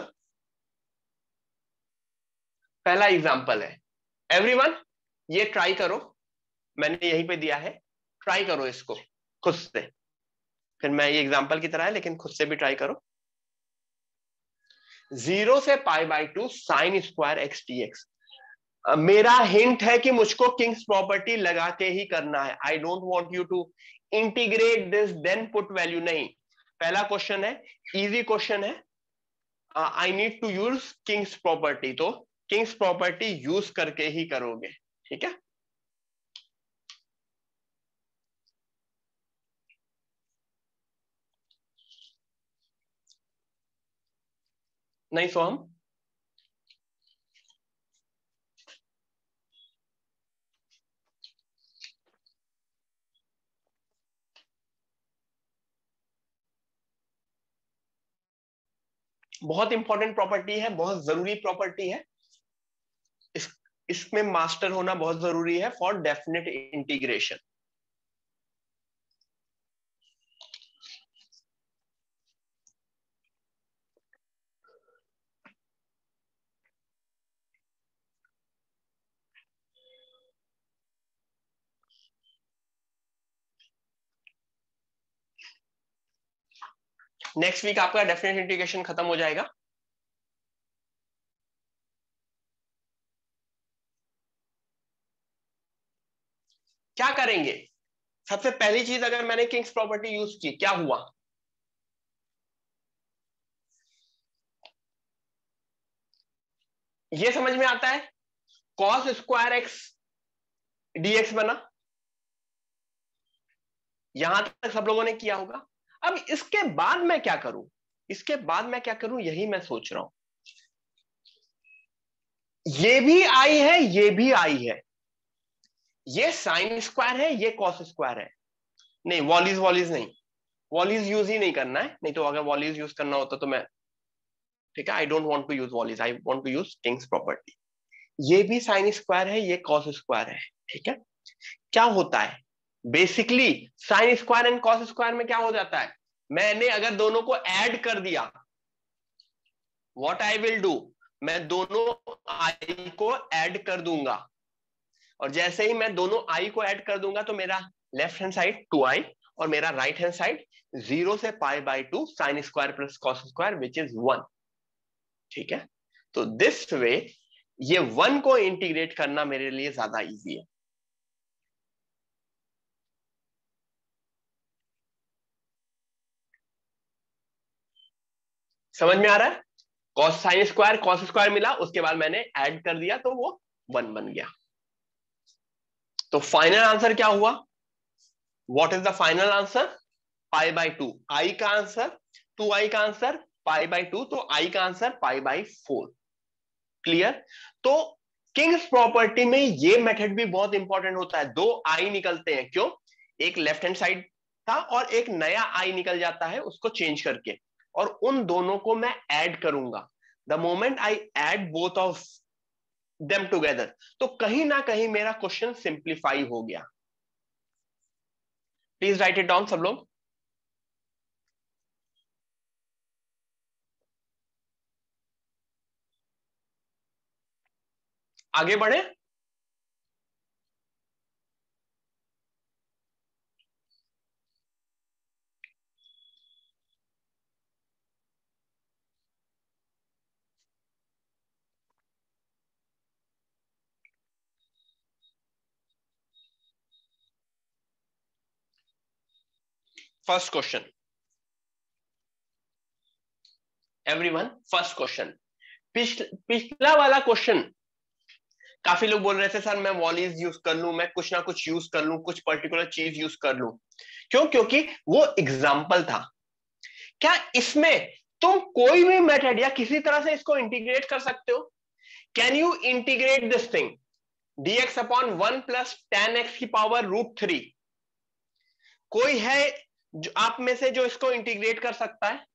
पहला एग्जांपल है, एवरीवन ये ट्राई करो, मैंने यहीं पे दिया है, ट्राई करो इसको खुद से। फिर मैं ये एग्जांपल की तरह है लेकिन खुद से भी ट्राई करो। जीरो से pi by two sine square x d x. मेरा हिंट है कि मुझको किंग्स प्रॉपर्टी लगा के ही करना है। I don't want you to integrate this then put value, नहीं। पहला क्वेश्चन है, इजी क्वेश्चन है। I need to use king's property, तो किंग्स प्रॉपर्टी यूज करके ही करोगे, ठीक है। नहीं सोहम? बहुत इंपॉर्टेंट प्रॉपर्टी है, बहुत जरूरी प्रॉपर्टी है। इस इसमें मास्टर होना बहुत जरूरी है for definite integration. Next week आपका डेफिनेट इंटीग्रेशन खत्म हो जाएगा। क्या करेंगे? सबसे पहली चीज, अगर मैंने किंग्स प्रॉपर्टी यूज की, क्या हुआ? ये समझ में आता है, कॉस स्क्वायर एक्स डीएक्स बना। यहां तक सब लोगों ने किया होगा। अब इसके बाद मैं क्या करूं, इसके बाद मैं क्या करूं, यही मैं सोच रहा हूं। ये भी आई है, ये भी आई है, ये साइन स्क्वायर है, ये कॉस स्क्वायर है। नहीं, वॉलीज वॉलीज नहीं, वॉलीज यूज ही नहीं करना है। नहीं तो अगर वॉलीज यूज करना होता तो मैं, ठीक है, I don't want to use Wallis, I want to use king's property. ये भी साइन स्क्वायर है, ये कॉस स्क्वायर है, ठीक है। क्या होता है basically, sine square and cos square में क्या हो जाता है, मैंने अगर दोनों को ऐड कर दिया, व्हाट आई विल डू, मैं दोनों आई को ऐड कर दूंगा। और जैसे ही मैं दोनों आई को ऐड कर दूंगा तो मेरा left hand side two I और मेरा राइट हैंड साइड जीरो से pi by two sine square plus cos square which is one, ठीक है। तो दिस वे ये वन को इंटीग्रेट करना मेरे लिए ज्यादा इजी है। समझ में आ रहा है? Cos sine square cos square मिला, उसके बाद मैंने ऐड कर दिया तो वो वन बन गया। तो फाइनल आंसर क्या हुआ? What is the final answer? Pi by two. I का आंसर, टू आई का आंसर पाई बाई टू, तो आई का answer pi by four. Clear? तो किंग्स प्रॉपर्टी में ये मेथड भी बहुत इंपॉर्टेंट होता है। दो आई निकलते हैं, क्यों? एक लेफ्ट हैंड साइड था और एक नया आई निकल जाता है उसको चेंज करके, और उन दोनों को मैं ऐड करूंगा। The moment I add both of them together, तो कहीं ना कहीं मेरा क्वेश्चन सिंप्लीफाई हो गया। प्लीज राइट इट डाउन सब लोग। आगे बढ़े। First question everyone, first question. पिछला वाला क्वेश्चन काफी लोग बोल रहे थे सर मैं वॉलीज यूज कर लूं, मैं कुछ ना कुछ यूज कर लूं, कुछ पर्टिकुलर चीज यूज कर लूं। क्यों? क्योंकि वो एग्जाम्पल था। क्या इसमें तुम कोई भी मेथड या किसी तरह से इसको इंटीग्रेट कर सकते हो? Can you integrate this thing dx upon one plus tan x की पावर रूट थ्री? कोई है जो आप में से जो इसको इंटीग्रेट कर सकता है?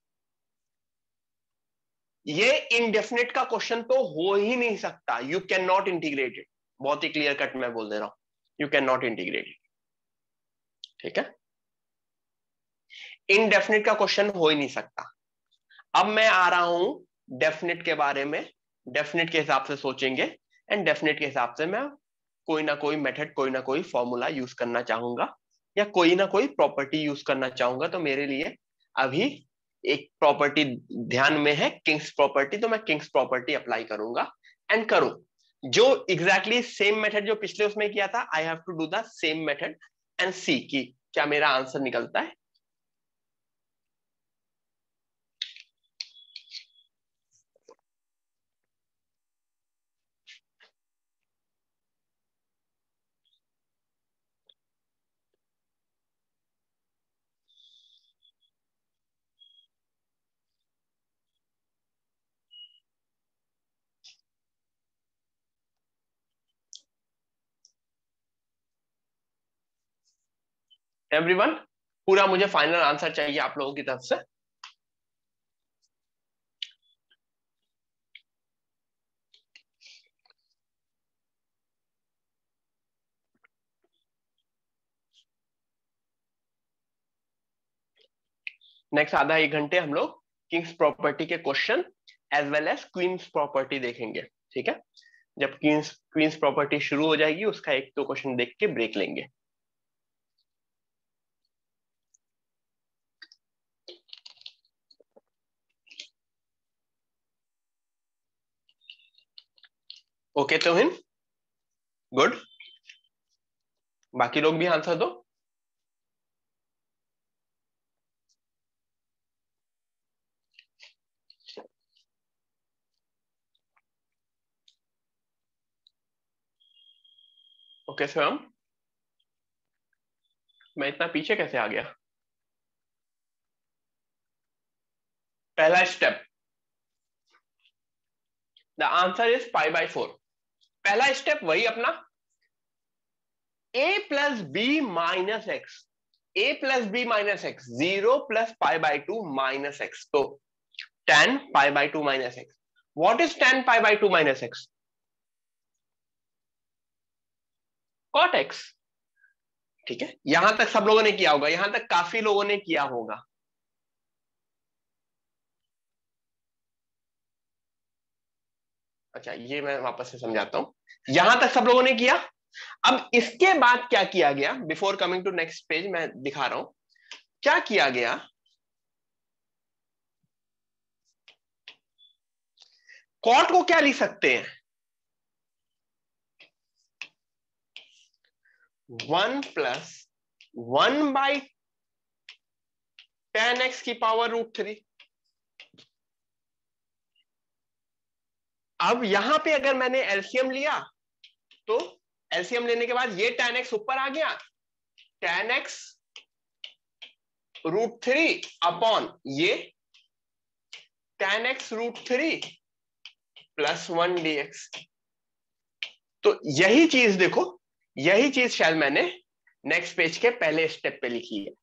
ये इनडेफिनेट का क्वेश्चन तो हो ही नहीं सकता। You can not integrate it. बहुत ही क्लियर कट मैं बोल दे रहा हूं, you can not integrate it. ठीक है, इनडेफिनेट का क्वेश्चन हो ही नहीं सकता। अब मैं आ रहा हूं डेफिनेट के बारे में। डेफिनेट के हिसाब से सोचेंगे एंड डेफिनेट के हिसाब से मैं कोई ना कोई मेथड, कोई ना कोई फॉर्मूला यूज करना चाहूंगा या कोई ना कोई प्रॉपर्टी यूज करना चाहूंगा। तो मेरे लिए अभी एक प्रॉपर्टी ध्यान में है, किंग्स प्रॉपर्टी। तो मैं किंग्स प्रॉपर्टी अप्लाई करूंगा एंड करूं जो एग्जैक्टली सेम मेथड जो पिछले उसमें किया था। I have to do the same method and see कि क्या मेरा आंसर निकलता है। एवरीवन, पूरा मुझे फाइनल आंसर चाहिए आप लोगों की तरफ से। नेक्स्ट आधा एक घंटे हम लोग किंग्स प्रॉपर्टी के question as well as queen's property देखेंगे। ठीक है, जब क्वींस क्वींस प्रॉपर्टी शुरू हो जाएगी उसका एक दो क्वेश्चन देख के ब्रेक लेंगे। ओके तो हिन गुड, बाकी लोग भी आंसर दो। ओके स्वयं, मैं इतना पीछे कैसे आ गया? पहला step, the answer is pi by four. पहला स्टेप वही अपना a plus b minus x, a plus b minus x, zero plus pi by two minus x. तो tan pi by two minus x. What is tan pi by two minus x? Cot x. ठीक है, यहां तक सब लोगों ने किया होगा, यहां तक काफी लोगों ने किया होगा। अच्छा, ये मैं वापस से समझाता हूं। यहां तक सब लोगों ने किया। अब इसके बाद क्या किया गया? Before coming to next page मैं दिखा रहा हूं क्या किया गया। कॉट को क्या लिख सकते हैं? One plus one by tan x की पावर रूट थ्री। अब यहां पे अगर मैंने एलसीएम लिया तो एलसीएम लेने के बाद ये tan x ऊपर आ गया, tan x root three upon ये tan x root three plus one d x. तो यही चीज देखो, यही चीज शायद मैंने नेक्स्ट पेज के पहले स्टेप पे लिखी है।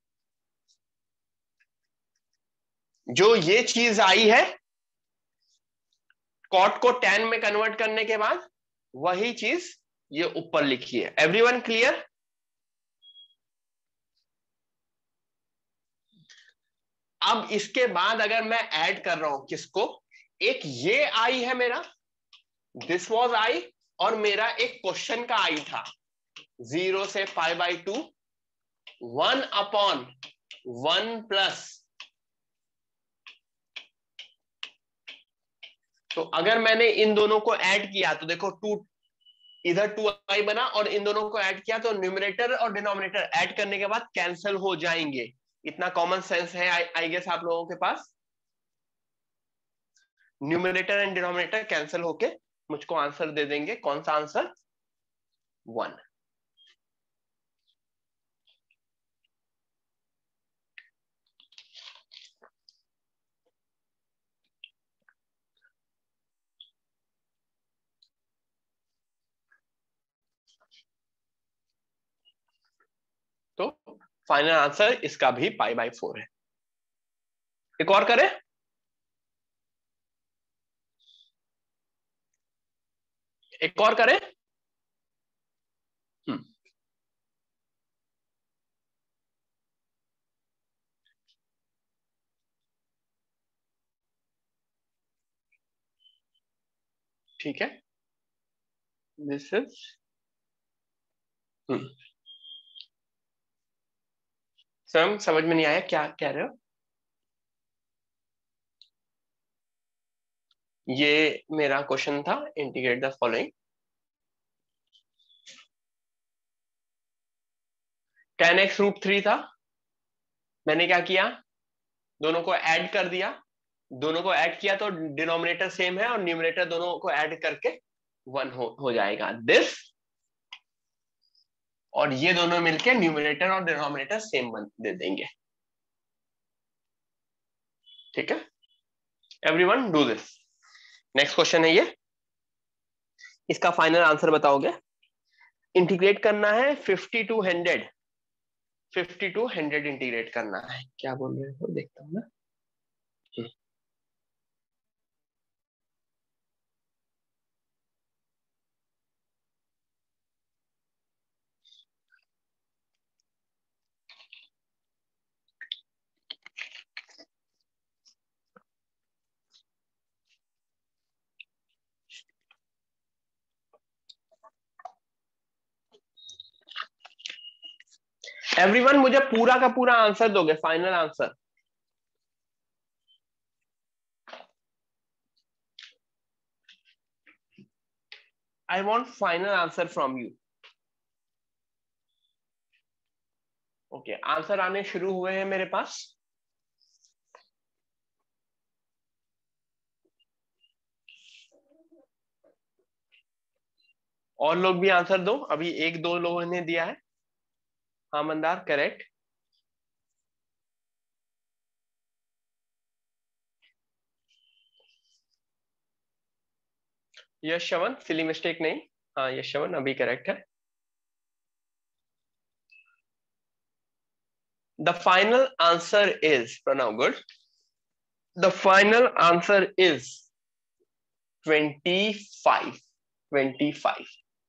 जो ये चीज आई है कॉट को tan में कन्वर्ट करने के बाद, वही चीज ये ऊपर लिखी है। Everyone clear? अब इसके बाद अगर मैं ऐड कर रहा हूं किसको, एक ये आई है मेरा, दिस वाज आई, और मेरा एक क्वेश्चन का आई था जीरो से five by two, one upon one plus. तो अगर मैंने इन दोनों को ऐड किया तो देखो टू, इधर टू आई बना, और इन दोनों को ऐड किया तो न्यूमरेटर और डिनोमिनेटर ऐड करने के बाद कैंसिल हो जाएंगे। इतना कॉमन सेंस है आई गेस आप लोगों के पास। न्यूमरेटर एंड डिनोमिनेटर कैंसिल होके मुझको आंसर दे देंगे। कौन सा आंसर? वन। तो फाइनल आंसर इसका भी पाई बाई फोर है। एक और करें? एक और करें? हम्म ठीक है, दिस इज सर समझ में नहीं आया क्या कह रहे हो? ये मेरा क्वेश्चन था, integrate the following. tan x root three था, मैंने क्या किया, दोनों को ऐड कर दिया। दोनों को ऐड किया तो डिनोमिनेटर सेम है, और न्यूमरेटर दोनों को ऐड करके वन हो, हो जाएगा दिस, और ये दोनों मिलके न्यूमरेटर और डिनोमिनेटर सेम दे देंगे। ठीक है, everyone do this. Next question है ये, इसका फाइनल आंसर बताओगे। इंटीग्रेट करना है fifty to hundred, fifty to hundred integrate करना है। क्या बोल रहे हो देखता हूँ ना। एवरीवन मुझे पूरा का पूरा आंसर दोगे, final answer. I want final answer from you. Okay, answer आने शुरू हुए हैं मेरे पास। और लोग भी आंसर दो, अभी एक दो लोगों ने दिया है। हाँ Mandar, correct. Yash Shravan, silly mistake नहीं। हाँ यश श्रवण अभी करेक्ट है। The final answer is, Pranav good, the final answer is twenty five. Twenty five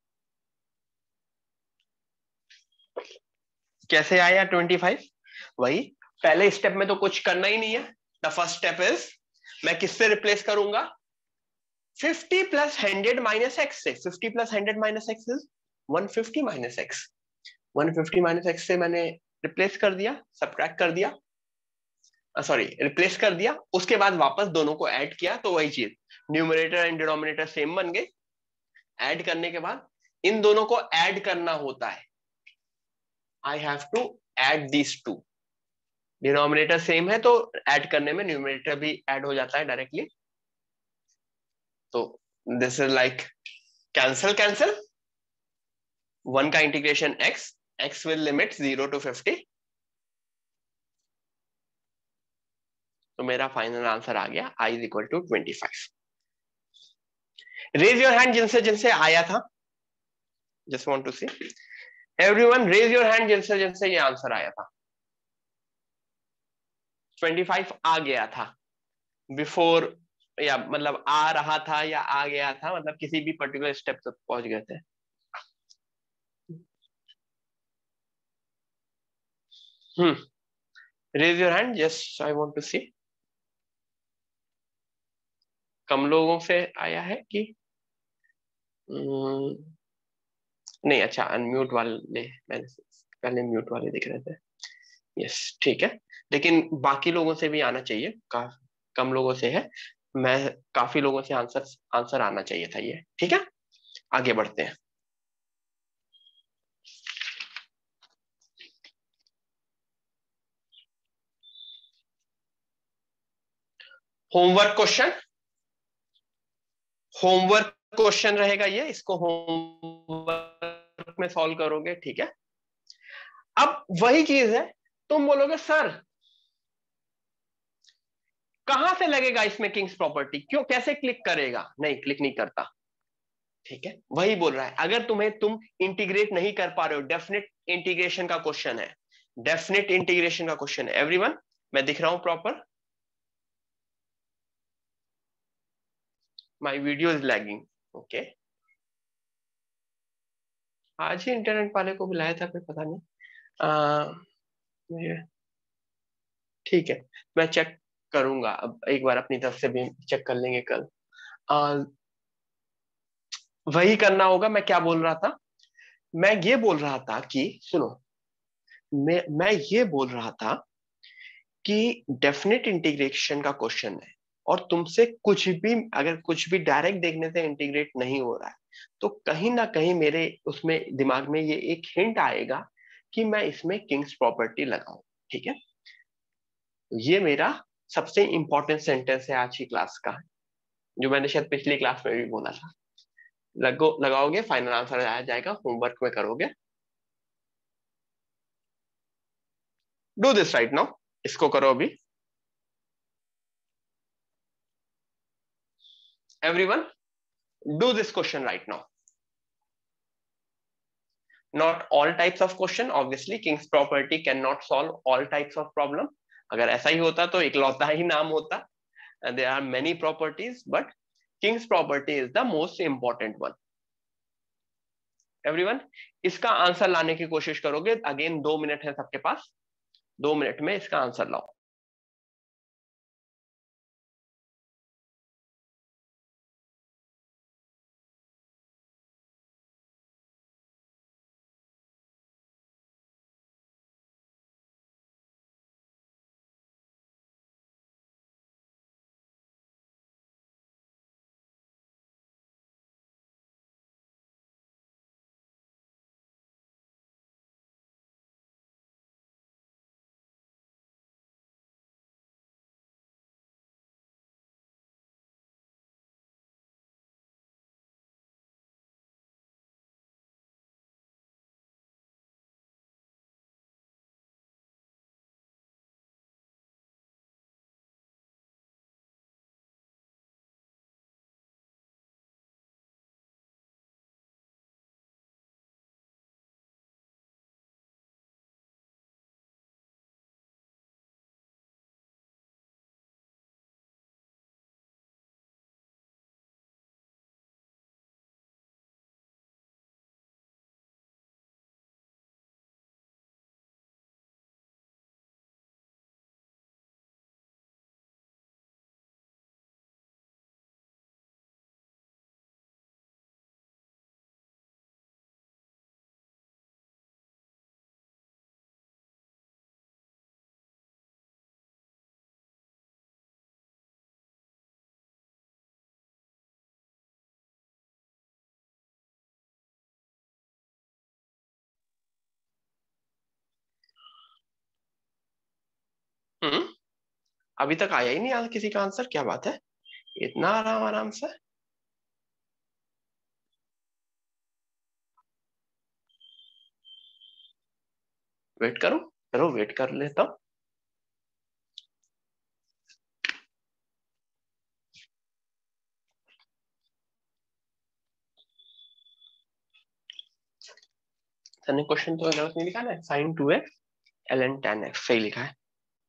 कैसे आया ट्वेंटी फाइव? वही, पहले स्टेप में तो कुछ करना ही नहीं है। द फर्स्ट स्टेप इज, मैं किससे रिप्लेस करूंगा? Fifty plus hundred minus x से। Fifty plus hundred minus x is one fifty minus x. One fifty minus x से मैंने रिप्लेस कर दिया, सब्ट्रैक्ट कर दिया, सॉरी रिप्लेस कर दिया। उसके बाद वापस दोनों को ऐड किया तो वही चीज, न्यूमरेटर एंड डिनोमिनेटर सेम बन गए। ऐड करने के बाद इन दोनों को ऐड करना होता है। I have to add these two. Denominator same है तो ऐड करने में न्यूमरेटर भी ऐड हो जाता है डायरेक्टली। तो this is like cancel cancel, one का integration x, x will limit zero to fifty, तो मेरा फाइनल आंसर आ गया i is equal to twenty five. Raise your hand जिनसे जिनसे आया था, just want to see everyone, raise your hand जिनसे जिनसे ये आंसर आया था। ट्वेंटी फाइव आ गया था बिफोर, या मतलब आ रहा था या आ गया था, मतलब किसी भी पर्टिकुलर स्टेप तक पहुंच गए थे। Hmm, raise your hand, just I want to see. कम लोगों से आया है कि hmm, नहीं, अच्छा अनम्यूट वाले, मैंने पहले म्यूट वाले दिख रहे थे। यस ठीक है, लेकिन बाकी लोगों से भी आना चाहिए, का, कम लोगों से है, मैं काफी लोगों से आंसर आंसर आना चाहिए था ये। ठीक है, आगे बढ़ते हैं। होमवर्क क्वेश्चन, होमवर्क क्वेश्चन रहेगा ये, इसको होमवर्क में सॉल्व करोगे। ठीक है, अब वही चीज है, तुम बोलोगे सर कहां से लगेगा इसमें किंग्स प्रॉपर्टी, क्यों, कैसे क्लिक करेगा, नहीं क्लिक नहीं करता। ठीक है, वही बोल रहा है, अगर तुम्हें तुम इंटीग्रेट नहीं कर पा रहे हो, डेफिनेट इंटीग्रेशन का क्वेश्चन है, डेफिनेट इंटीग्रेशन का क्वेश्चन है। एवरीवन, मैं दिख रहा हूं proper, my video is lagging. Okay, आज ही इंटरनेट वाले को बुलाया था, फिर पता नहीं। आ, ठीक है, मैं चेक करूंगा, अब एक बार अपनी तरफ से भी चेक कर लेंगे कल। आ, वही करना होगा। मैं क्या बोल रहा था, मैं ये बोल रहा था कि सुनो, मैं मैं ये बोल रहा था कि डेफिनेट इंटीग्रेशन का क्वेश्चन है, और तुमसे कुछ भी, अगर कुछ भी डायरेक्ट देखने से इंटीग्रेट नहीं हो रहा है, तो कहीं ना कहीं मेरे उसमें दिमाग में ये एक हिंट आएगा कि मैं इसमें किंग्स प्रॉपर्टी लगाऊं। ठीक है, ये मेरा सबसे इंपॉर्टेंट सेंटेंस है आज की क्लास का, जो मैंने शायद पिछली क्लास में भी बोला था। लगो लगाओगे, फाइनल आंसर आया जाएगा, होमवर्क में करोगे। डू दिस राइट नाउ, इसको करो अभी। Everyone, do this question right now. Not all types of question, obviously King's property cannot solve all types of problem. अगर ऐसा ही होता तो इकलौता ही नाम होता। There are many properties, but King's property is the most important one. Everyone, इसका आंसर लाने की कोशिश करोगे। अगेन दो मिनट है सबके पास, दो मिनट में इसका आंसर लाओ। हम्म, अभी तक आया ही नहीं किसी का आंसर, क्या बात है, इतना आराम आराम से। वेट करो करो वेट कर लेता हूं। सर ने क्वेश्चन तो गलत नहीं लिखा ना, sine two x l n tan x सही लिखा है।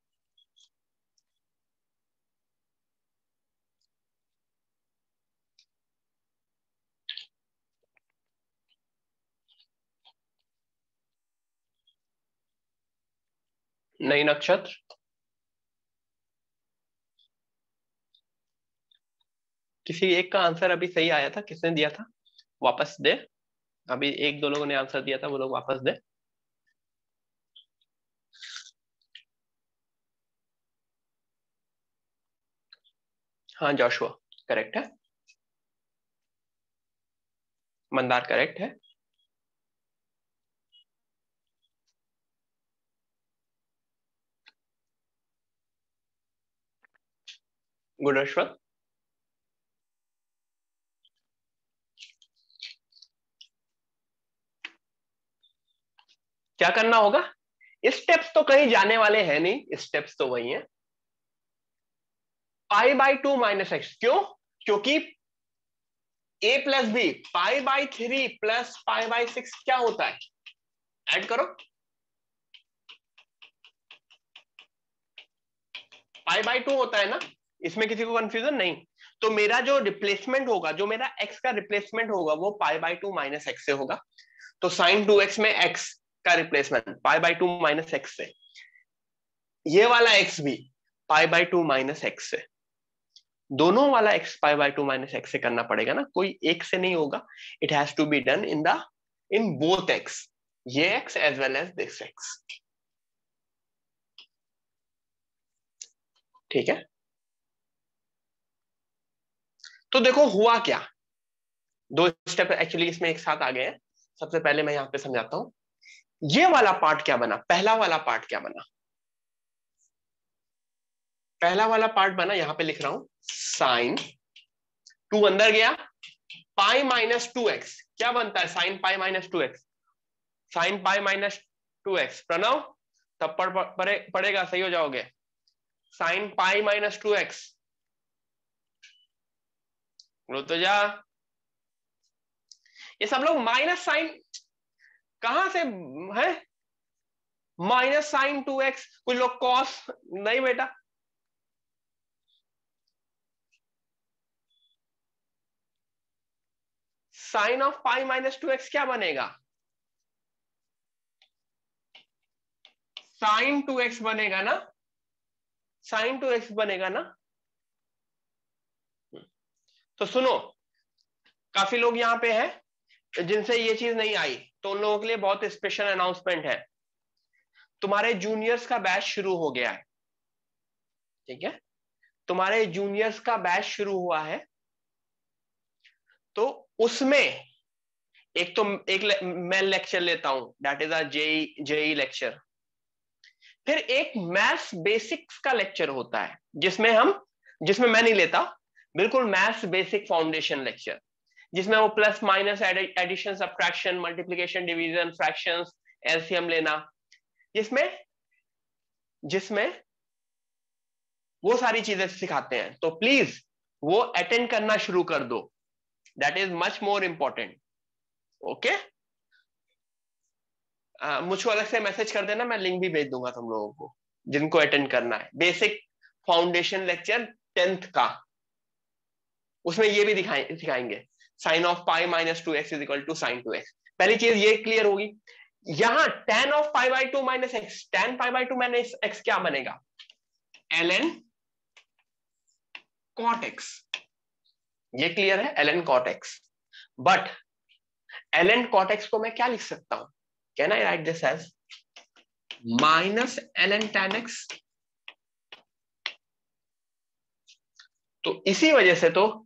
नई नक्षत्र किसी एक का आंसर अभी सही आया था, किसने दिया था वापस दे। अभी एक दो लोगों ने आंसर दिया था, वो लोग वापस दे। हाँ जोशुआ करेक्ट है, मंदार करेक्ट है। गुड अश्वत। क्या करना होगा, स्टेप्स तो कहीं जाने वाले हैं नहीं, स्टेप्स तो वही हैं। Pi by two minus x, क्यों? क्योंकि a plus b pi by three plus pi by six क्या होता है, ऐड करो। पाई बाई टू होता है ना, इसमें किसी को कंफ्यूजन नहीं। तो मेरा जो रिप्लेसमेंट होगा, जो मेरा एक्स का रिप्लेसमेंट होगा वो pi by two minus x से होगा। तो साइन टू एक्स में एक्स का replacement pi by two minus x से, ये वाला एक्स भी pi by two minus x से, दोनों वाला x pi by two minus x से करना पड़ेगा ना, कोई एक से नहीं होगा। It has to be done in the in both x, ये x as well as this x. ठीक है, तो देखो हुआ क्या, दो स्टेप एक्चुअली इसमें एक साथ आ गए हैं। सबसे पहले मैं यहां पे समझाता हूं, ये वाला पार्ट क्या बना, पहला वाला पार्ट क्या बना। पहला वाला पार्ट बना, यहां पे लिख रहा हूं साइन टू अंदर गया, पाई माइनस टू एक्स क्या बनता है, sine pi minus two x, sine pi minus two x Pranav तब पढ़ पढ़े पढ़ेगा सही हो जाओगे। Sine pi minus two x लो तो जा, ये सब लोग माइनस साइन कहां से है, माइनस साइन टू एक्स, कुछ लोग कॉस, नहीं बेटा sine of pi minus two x क्या बनेगा, साइन टू एक्स बनेगा ना, साइन टू एक्स बनेगा ना। तो सुनो, काफी लोग यहाँ पे हैं जिनसे ये चीज नहीं आई, तो उन लोगों के लिए बहुत स्पेशल अनाउंसमेंट है, तुम्हारे जूनियर्स का बैच शुरू हो गया है। ठीक है, तुम्हारे जूनियर्स का बैच शुरू हुआ है, तो उसमें एक तो एक ले, मैं लेक्चर लेता हूं, that is a JEE JEE lecture. फिर एक मैथ्स बेसिक्स का लेक्चर होता है, जिसमें हम जिसमें मैं नहीं लेता, बिल्कुल मैथ्स बेसिक फाउंडेशन लेक्चर, जिसमें वो plus minus addition subtraction multiplication division fractions LCM लेना, जिसमें जिसमें वो सारी चीजें सिखाते हैं। तो प्लीज वो अटेंड करना शुरू कर दो, that is much more important. Okay, मुझको अलग से मैसेज कर देना, मैं लिंक भी भेज दूंगा तुम लोगों को जिनको अटेंड करना है। बेसिक फाउंडेशन लेक्चर टेंथ का, उसमें ये भी दिखाए सिखाएंगे sine of pi minus two x is equal to sine two x. पहली चीज ये क्लियर होगी। यहां tan of pi by two minus x, tan pi by two minus x क्या बनेगा, एल एन कॉट एक्स, ये क्लियर है, l n cot x. But l n cot x को मैं क्या लिख सकता हूं, can I write this as minus l n tan x. तो इसी वजह से तो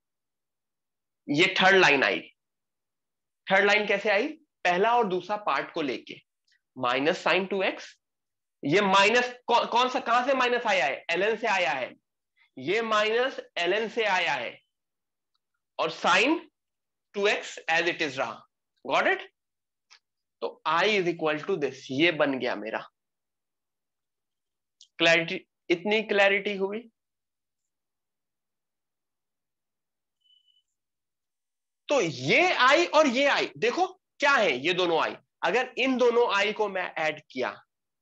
ये थर्ड लाइन आई। थर्ड लाइन कैसे आई, पहला और दूसरा पार्ट को लेके माइनस साइन टू एक्स, ये माइनस कौ, कौन सा कहां से माइनस आया है, एल से आया है, ये माइनस एल से आया है, और sine two x as it is रहा। Got it. तो I is equal to this, ये बन गया मेरा। क्लैरिटी, इतनी क्लैरिटी हुई। तो ये I और ये I देखो क्या है, ये दोनों I, अगर इन दोनों I को मैं ऐड किया,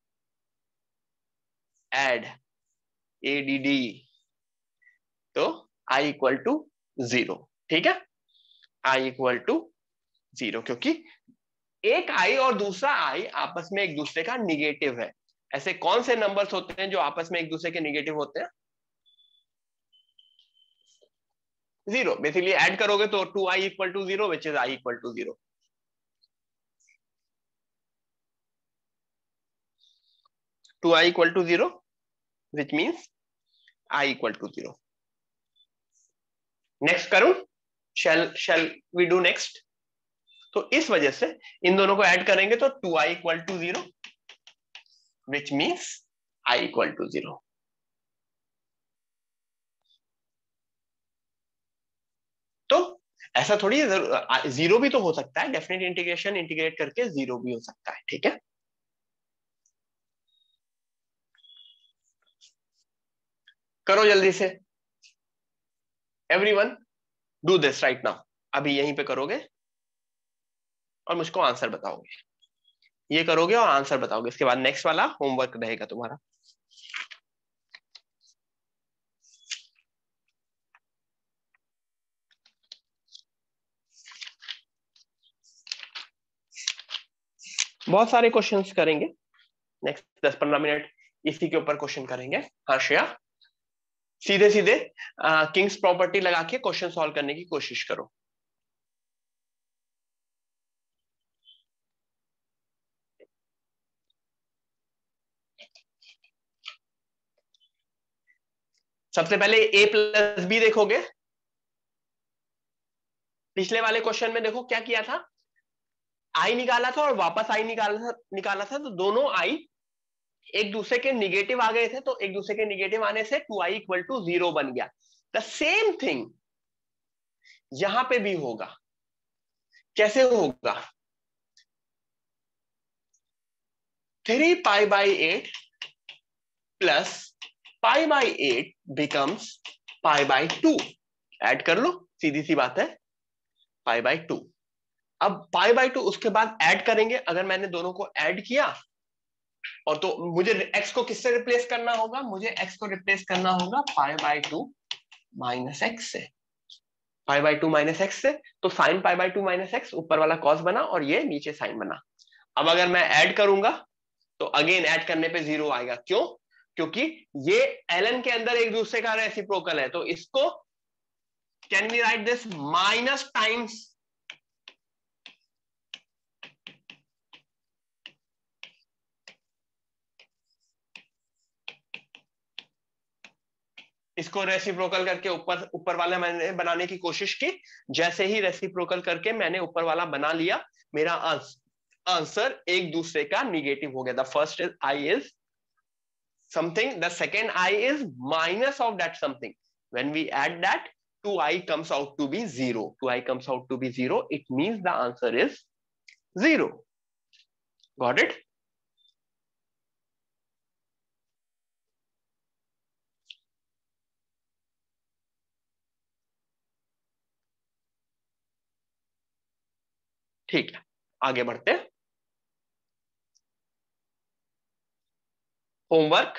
ऐड ए डी डी, तो I इक्वल टू जीरो। ठीक है, I इक्वल टू जीरो, क्योंकि एक I और दूसरा I आपस में एक दूसरे का निगेटिव है। ऐसे कौन से नंबर्स होते हैं जो आपस में एक दूसरे के निगेटिव होते हैं? जीरो। बेसिकली ऐड करोगे तो two I equal to zero, which is I equal to zero. Two I equal to zero, which means I equal to zero. Next करूं? Shall shall we do next? तो इस वजह से इन दोनों को ऐड करेंगे तो two I equal to zero, which means I equal to zero. तो ऐसा थोड़ी जीरो भी तो हो सकता है, डेफिनेट इंटीग्रेशन इंटीग्रेट करके जीरो भी हो सकता है। ठीक है, करो जल्दी से, everyone do this right now. अभी यहीं पे करोगे और मुझको आंसर बताओगे, ये करोगे और आंसर बताओगे। इसके बाद नेक्स्ट वाला होमवर्क रहेगा तुम्हारा। बहुत सारे क्वेश्चंस करेंगे नेक्स्ट दस पंद्रह मिनट, इसी के ऊपर क्वेश्चन करेंगे। हाँ श्रेया, सीधे सीधे किंग्स प्रॉपर्टी लगा के क्वेश्चन सॉल्व करने की कोशिश करो। सबसे पहले ए प्लस बी देखोगे। पिछले वाले क्वेश्चन में देखो क्या किया था, आई निकाला था और वापस आई निकाला था निकाला था तो दोनों आई एक दूसरे के निगेटिव आ गए थे, तो एक दूसरे के निगेटिव आने से two I equal to zero बन गया। द सेम थिंग यहां पे भी होगा। कैसे होगा? Three pi by eight plus pi by eight becomes pi by two. Add कर लो, सीधी सी बात है, पाई बाई टू। अब पाई बाई टू उसके बाद ऐड करेंगे। अगर मैंने दोनों को ऐड किया और तो मुझे x को किससे रिप्लेस करना होगा? मुझे x को रिप्लेस करना होगा pi by two minus x से। Pi by two minus x से, तो sine pi by two minus x, ऊपर वाला कॉस बना और ये नीचे साइन बना। अब अगर मैं ऐड करूंगा तो अगेन ऐड करने पे जीरो आएगा। क्यों? क्योंकि ये एलन के अंदर एक दूसरे का रेसिप्रोकल है। तो इसको can we write this minus times इसको रेसिप्रोकल करके ऊपर ऊपर वाला मैंने बनाने की कोशिश की। जैसे ही रेसिप्रोकल करके मैंने ऊपर वाला बना लिया, मेरा आंसर एक दूसरे का निगेटिव हो गया। The first is I is something, the second I is minus of that something. When we add that, two i comes out to be zero. two i comes out to be zero. It means the answer is zero. Got it? ठीक है, आगे बढ़ते हैं। Homework,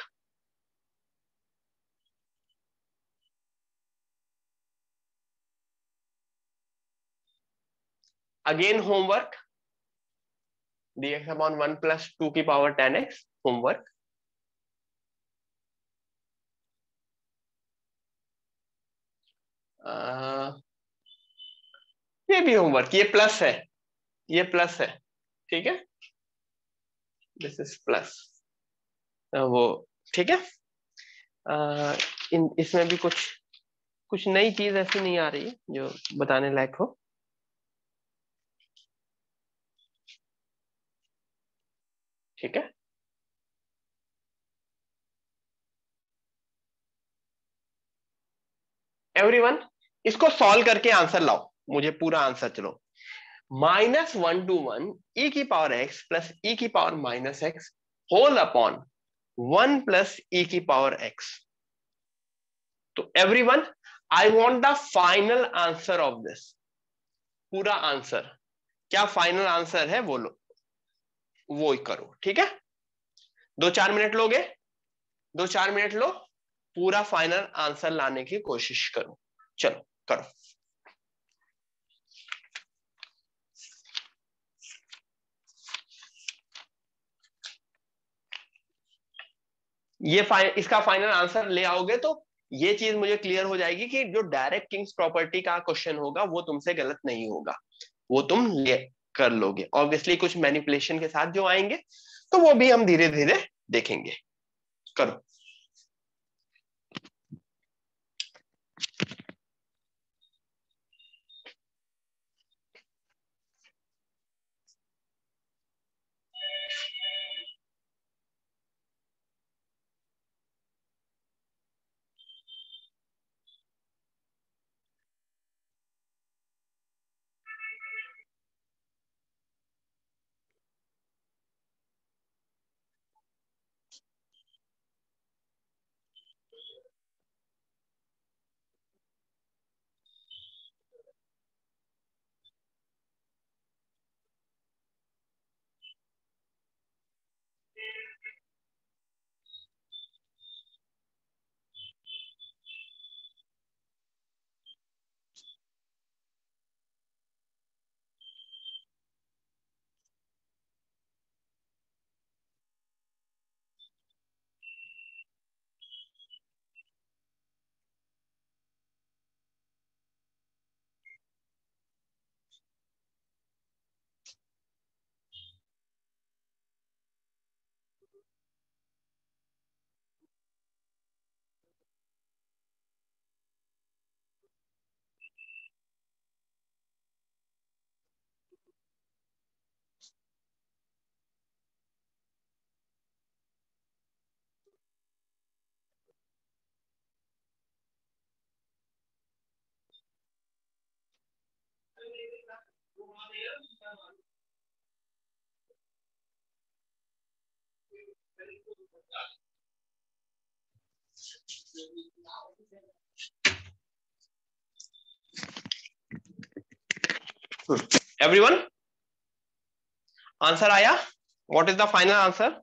again homework, dx upon one plus two की पावर टेन एक्स। होमवर्क, ये भी होमवर्क, ये प्लस है, ये प्लस है। ठीक है, दिस इज प्लस, वो ठीक है। आ, इन इसमें भी कुछ कुछ नई चीज ऐसी नहीं आ रही है जो बताने लायक हो। ठीक है, एवरीवन इसको सॉल्व करके आंसर लाओ, मुझे पूरा आंसर चलो। Minus one to one e की पावर एक्स प्लस ई की power minus x whole upon one plus e की पावर एक्स। तो everyone, I want the final answer of this, पूरा आंसर। क्या फाइनल आंसर है वो लो, वो करो, ठीक है। दो चार मिनट लोगे, दो चार मिनट लो, पूरा फाइनल आंसर लाने की कोशिश करो। चलो करो। ये फाइ, इसका फाइनल आंसर ले आओगे तो ये चीज मुझे क्लियर हो जाएगी कि जो डायरेक्ट किंग्स प्रॉपर्टी का क्वेश्चन होगा वो तुमसे गलत नहीं होगा, वो तुम ले कर लोगे। ऑब्वियसली कुछ मैनिपुलेशन के साथ जो आएंगे तो वो भी हम धीरे धीरे देखेंगे। करो। एवरीवन, आंसर आया? What is the final answer?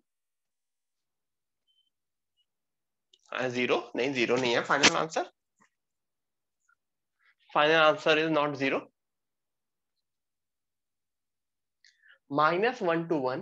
Zero? नहीं, जीरो नहीं है final answer. Final answer is not zero. Minus one to one,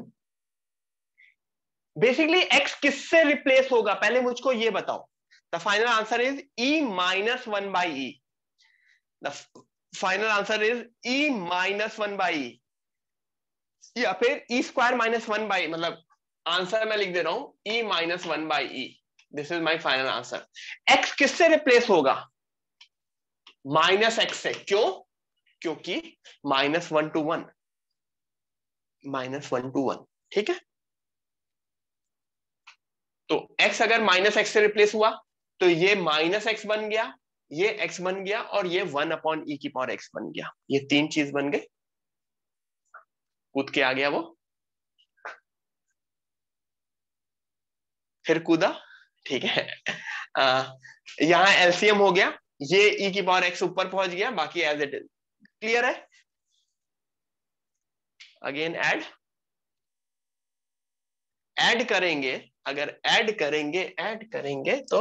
basically x किससे रिप्लेस होगा पहले मुझको ये बताओ। The final answer is e minus one by e. The final answer is e minus one by e, या फिर e square minus one by, मतलब आंसर मैं लिख दे रहा हूं ई minus one by e. This is my final answer. X किससे रिप्लेस होगा? माइनस एक्स से। क्यों? क्योंकि minus one to one, minus one to one, ठीक है। तो x अगर माइनस एक्स से रिप्लेस हुआ तो ये माइनस एक्स बन गया, ये x बन गया, और ये वन अपॉन ई की पावर x बन गया। ये तीन चीज बन गए, कूद के आ गया वो, फिर कूदा, ठीक है। आ, यहां एलसीएम हो गया, ये ई की पावर x ऊपर पहुंच गया, बाकी एज इट इज। क्लियर है? अगेन ऐड ऐड करेंगे, अगर ऐड करेंगे ऐड करेंगे तो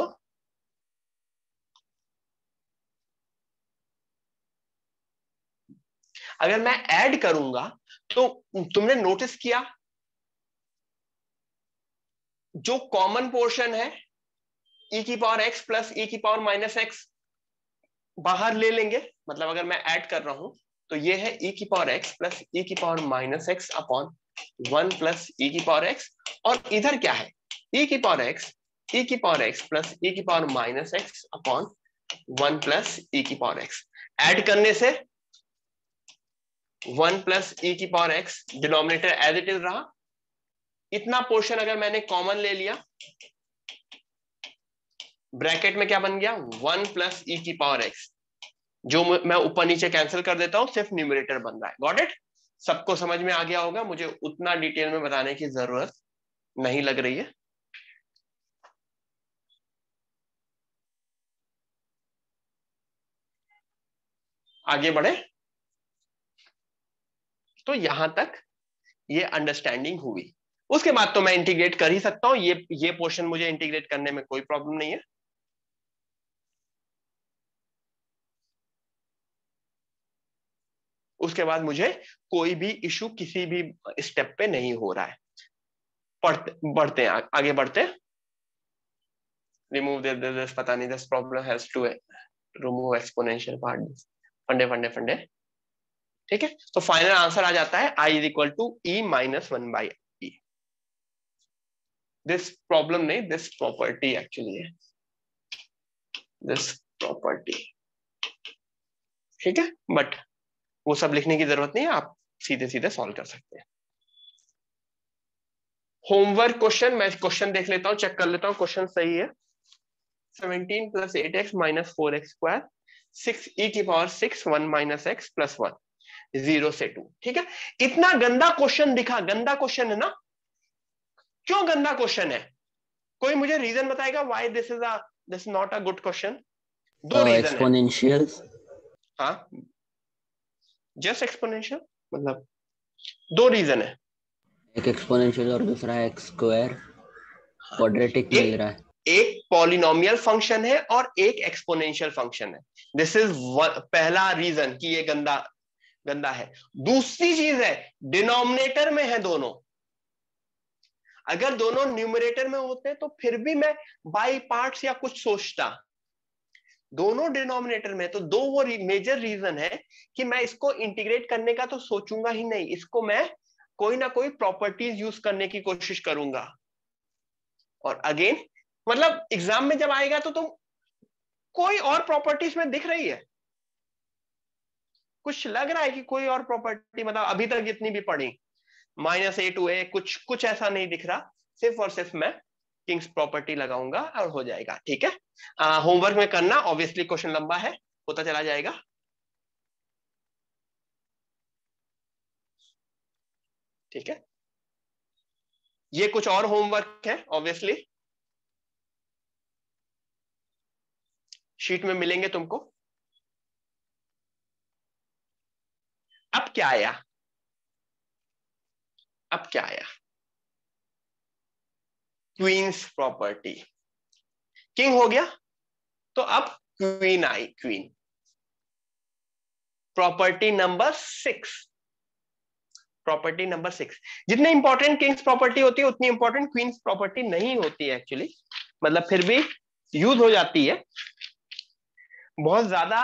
अगर मैं ऐड करूंगा तो तुमने नोटिस किया जो कॉमन पोर्शन है e की पावर x प्लस e की पावर माइनस एक्स बाहर ले लेंगे। मतलब अगर मैं ऐड कर रहा हूं तो ये है e की पावर x प्लस e की power minus x upon one plus e की पावर x, और इधर क्या है e की पावर x, e की पावर x प्लस e की power minus x upon one plus e की पावर x। ऐड करने से वन प्लस e की power x denominator as it is रहा। इतना पोर्शन अगर मैंने कॉमन ले लिया, ब्रैकेट में क्या बन गया? वन प्लस ई की पावर एक्स, जो मैं ऊपर नीचे कैंसिल कर देता हूं, सिर्फ न्यूमरेटर बन रहा है। Got it? सबको समझ में आ गया होगा, मुझे उतना डिटेल में बताने की जरूरत नहीं लग रही है। आगे बढ़े, तो यहां तक ये अंडरस्टैंडिंग हुई। उसके बाद तो मैं इंटीग्रेट कर ही सकता हूं, ये ये पोर्शन मुझे इंटीग्रेट करने में कोई प्रॉब्लम नहीं है। उसके बाद मुझे कोई भी इशू किसी भी स्टेप पे नहीं हो रहा है। पढ़ते बढ़ते हैं, आगे बढ़ते हैं। रिमूव दिस, पता नहीं, this problem has to remove exponential part, फंडे फंडे फंडे। ठीक है, तो फाइनल आंसर आ जाता है I is equal to e minus one by e. This problem नहीं, दिस प्रॉपर्टी एक्चुअली है, दिस प्रॉपर्टी। ठीक है, बट वो सब लिखने की जरूरत नहीं है, आप सीधे सीधे सॉल्व कर सकते हैं। होमवर्क क्वेश्चन, मैं क्वेश्चन देख लेता हूं, चेक कर लेता हूं क्वेश्चन सही है। Seventeen plus eight x minus four x square, six e की power six, one minus x plus one, zero से टू। ठीक है, इतना गंदा क्वेश्चन दिखा, गंदा क्वेश्चन है ना? क्यों गंदा क्वेश्चन है? कोई मुझे रीजन बताएगा why this is a this not a good question? दो रीजन है। एक्सपोनेंशियल्स। हाँ, जस्ट एक्सपोनेंशियल, मतलब दो रीजन है। एक एक्सपोनेंशियल और दूसरा है एक्स स्क्वायर, क्वाड्रेटिक मिल रहा है। एक पॉलिनोमियल फंक्शन है और एक एक्सपोनेंशियल फंक्शन है। दिस इज पहला रीजन कि ये गंदा गंदा है। दूसरी चीज है, डिनोमिनेटर में है दोनों। अगर दोनों न्यूमरेटर में होते तो फिर भी मैं बाई पार्ट्स या कुछ सोचता। दोनों डिनोमिनेटर में, तो दो वो मेजर रीजन है कि मैं इसको इंटीग्रेट करने का तो सोचूंगा ही नहीं, इसको मैं कोई ना कोई प्रॉपर्टीज यूज करने की कोशिश करूंगा। और अगेन मतलब एग्जाम में जब आएगा तो तुम कोई और प्रॉपर्टीज में दिख रही है, कुछ लग रहा है कि कोई और प्रॉपर्टी, मतलब अभी तक जितनी भी पढ़ी माइनस ए टू ए, कुछ कुछ ऐसा नहीं दिख रहा। सिर्फ और सिर्फ मैं किंग्स प्रॉपर्टी लगाऊंगा और हो जाएगा। ठीक है, होमवर्क में करना, ऑब्वियसली क्वेश्चन लंबा है, होता चला जाएगा। ठीक है, ये कुछ और होमवर्क है, ऑब्वियसली शीट में मिलेंगे तुमको। अब क्या आया? अब क्या आया? Queen's property. किंग हो गया, तो अब क्वीन आई, queen. Property number six, property number six. जितने इंपॉर्टेंट किंग्स प्रॉपर्टी होती है उतनी इंपॉर्टेंट क्वींस प्रॉपर्टी नहीं होती है एक्चुअली, मतलब फिर भी यूज हो जाती है बहुत ज्यादा।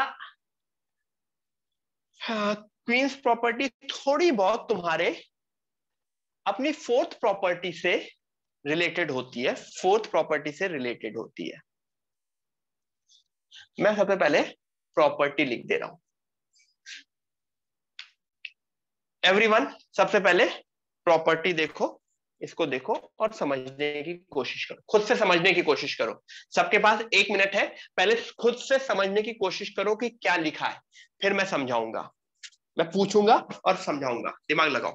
क्वींस प्रॉपर्टी थोड़ी बहुत तुम्हारे अपनी फोर्थ प्रॉपर्टी से रिलेटेड होती है, फोर्थ प्रॉपर्टी से रिलेटेड होती है। मैं सबसे पहले प्रॉपर्टी लिख दे रहा हूं एवरीवन। सबसे पहले प्रॉपर्टी देखो, इसको देखो और समझने की कोशिश करो, खुद से समझने की कोशिश करो। सबके पास एक मिनट है, पहले खुद से समझने की कोशिश करो कि क्या लिखा है, फिर मैं समझाऊंगा, मैं पूछूंगा और समझाऊंगा। दिमाग लगाओ।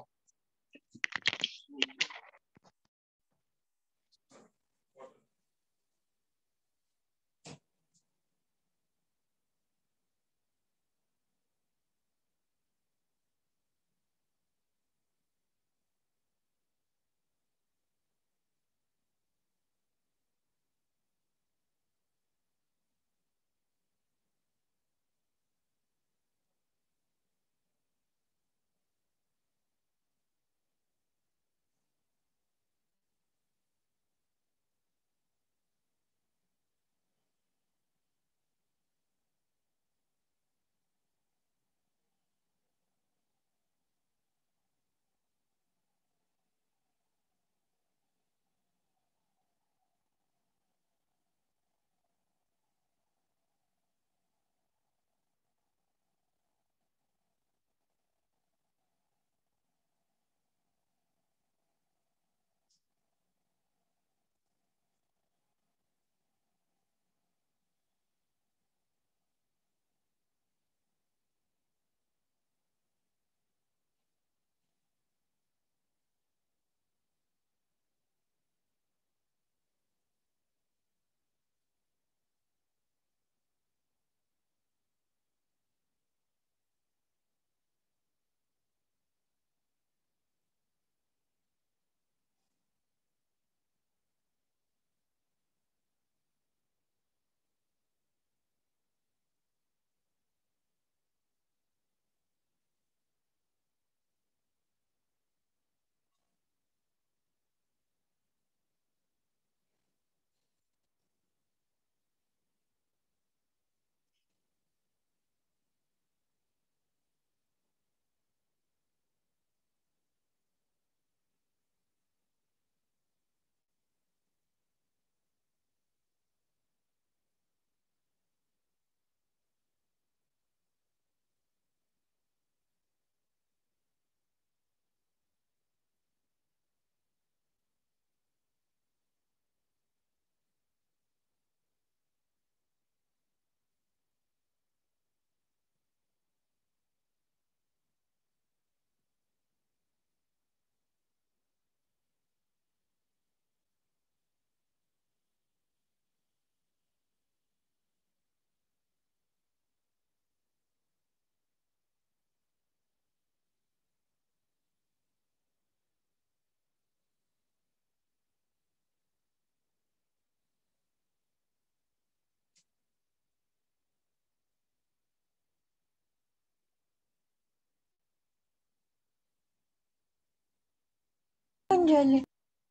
अंजलि।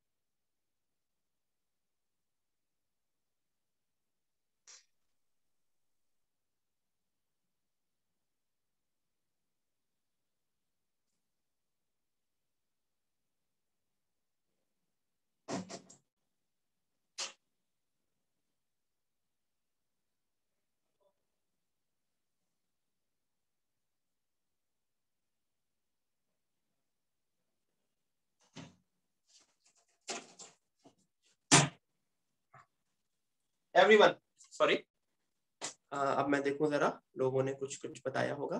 एवरीवन सॉरी, अब मैं देखूं जरा लोगों ने कुछ कुछ बताया होगा।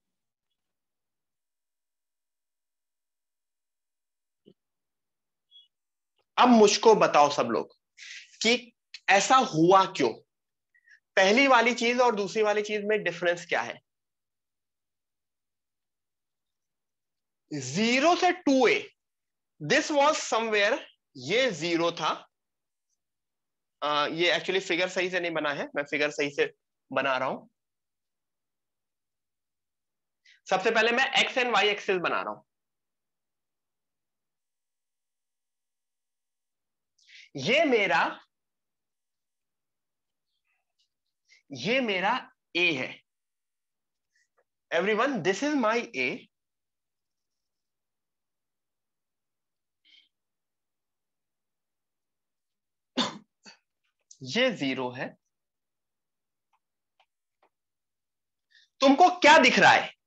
अब मुझको बताओ सब लोग कि ऐसा हुआ क्यों, पहली वाली चीज और दूसरी वाली चीज में डिफरेंस क्या है। जीरो से two a, this was somewhere, ये जीरो था। आ, ये एक्चुअली फिगर सही से नहीं बना है, मैं फिगर सही से बना रहा हूं। सबसे पहले मैं एक्स एंड वाई एक्सिस बना रहा हूं। ये मेरा ये मेरा ए है। Everyone, this is my a. ये जीरो है। तुमको क्या दिख रहा है?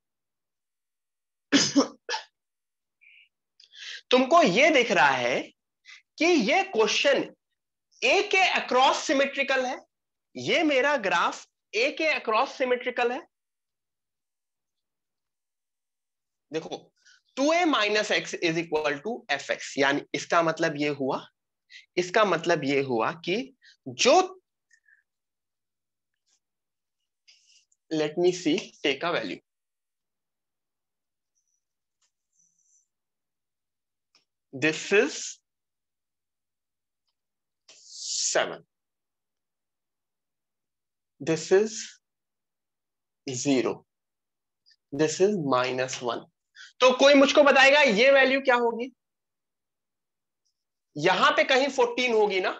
तुमको ये दिख रहा है कि ये क्वेश्चन ए के अक्रॉस सिमेट्रिकल है। ये मेरा ग्राफ ए के अक्रॉस सिमेट्रिकल है। देखो, two a minus x is equal to f x, यानी इसका मतलब ये हुआ इसका मतलब ये हुआ कि जो, let me see, take a value, this is seven, this is zero, this is minus one. तो कोई मुझको बताएगा ये वैल्यू क्या होगी? यहां पे कहीं फोर्टीन होगी ना,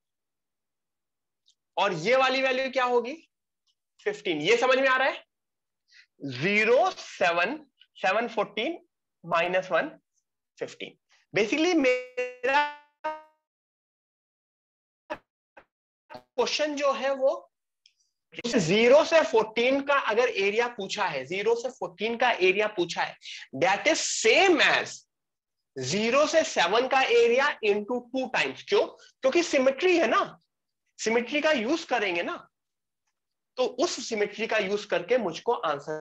और ये वाली वैल्यू क्या होगी? फिफ्टीन। ये समझ में आ रहा है? Zero, seven, seven, fourteen, minus one, fifteen. Basically मेरा क्वेश्चन जो है वो जीरो से फोर्टीन का अगर एरिया पूछा है, जीरो से फोर्टीन का एरिया पूछा है, that is same as zero से सेवन का एरिया इंटू टू टाइम्स। क्यों? क्योंकि सिमेट्री है ना, सिमेट्री का यूज करेंगे ना, तो उस सिमेट्री का यूज करके मुझको आंसर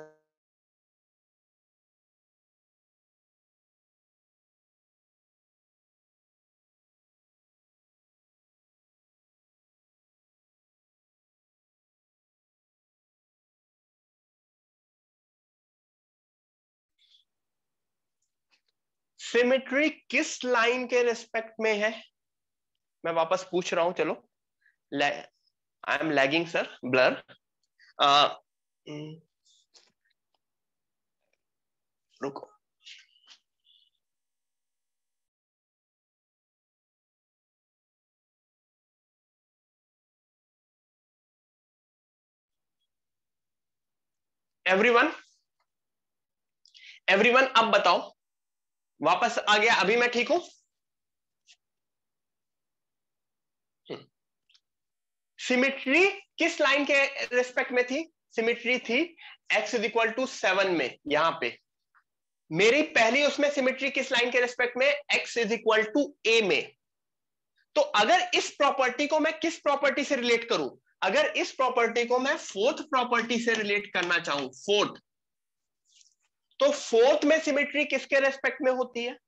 सिमेट्री किस लाइन के रिस्पेक्ट में है? मैं वापस पूछ रहा हूं, चलो। I am lagging sir, blur. रुको, एवरीवन एवरीवन अब बताओ, वापस आ गया? अभी मैं ठीक हूं? सिमेट्री किस लाइन के रिस्पेक्ट में थी? सिमेट्री थी x is equal to seven में। यहां पे मेरी पहली उसमें सिमेट्री किस लाइन के रिस्पेक्ट में? x is equal to a में। तो अगर इस प्रॉपर्टी को मैं किस प्रॉपर्टी से रिलेट करूं? अगर इस प्रॉपर्टी को मैं फोर्थ प्रॉपर्टी से रिलेट करना चाहूं, फोर्थ, तो फोर्थ में सिमेट्री किसके रेस्पेक्ट में होती है?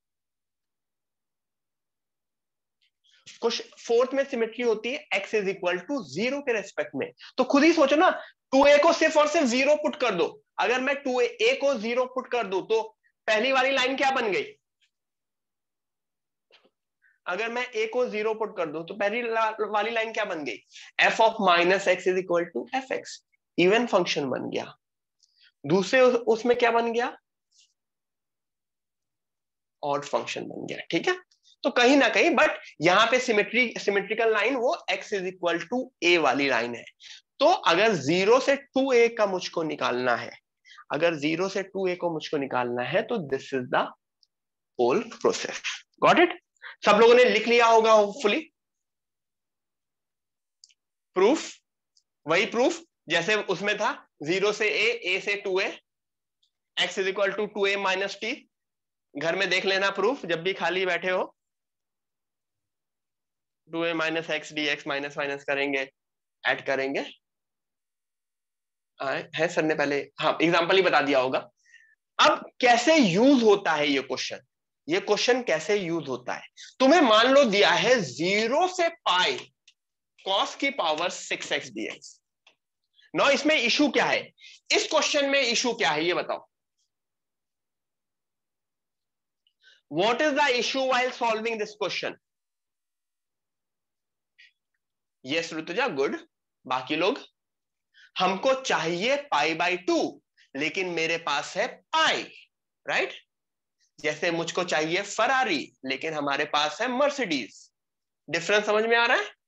कुछ फोर्थ में सिमेट्री होती है x is equal to zero के रेस्पेक्ट में। तो खुद ही सोचो ना, टू ए को सिर्फ और सिर्फ जीरो पुट कर दो। अगर मैं टू ए को जीरो पुट कर दूं तो पहली वाली लाइन क्या बन गई? अगर मैं a को जीरो पुट कर दूं तो पहली वाली लाइन क्या बन गई? f of minus x is equal to f x, even function बन गया। दूसरे उसमें क्या बन गया? ऑड फंक्शन बन गया, ठीक है। तो कहीं ना कहीं, बट यहाँ पे सिमेट्री सिमेट्रिकल लाइन वो x is equal to a वाली लाइन है। तो अगर जीरो से टू ए का मुझको निकालना है, अगर जीरो से टू ए को मुझको निकालना है, तो this is the whole process. Got it? सब लोगों ने लिख लिया होगा होपफुली। प्रूफ वही प्रूफ जैसे उसमें था, जीरो से ए, ए से two a, x is equal to two a minus t. घर में देख लेना प्रूफ जब भी खाली बैठे हो। Two a minus x d x minus minus करेंगे, ऐड करेंगे। आ, है सर ने पहले हाँ एग्जांपल ही बता दिया होगा। अब कैसे यूज होता है ये क्वेश्चन, ये क्वेश्चन कैसे यूज होता है? तुम्हें मान लो दिया है जीरो से पाई कॉस की power six x d x. नौ इसमें इशू क्या है? इस क्वेश्चन में इशू क्या है ये बताओ। What is the issue while solving this question? Yes Rutuja, good. बाकी लोग? हमको चाहिए पाई बाई टू, लेकिन मेरे पास है पाई, राइट? जैसे मुझको चाहिए फरारी, लेकिन हमारे पास है मर्सिडीज। डिफरेंस समझ में आ रहा है?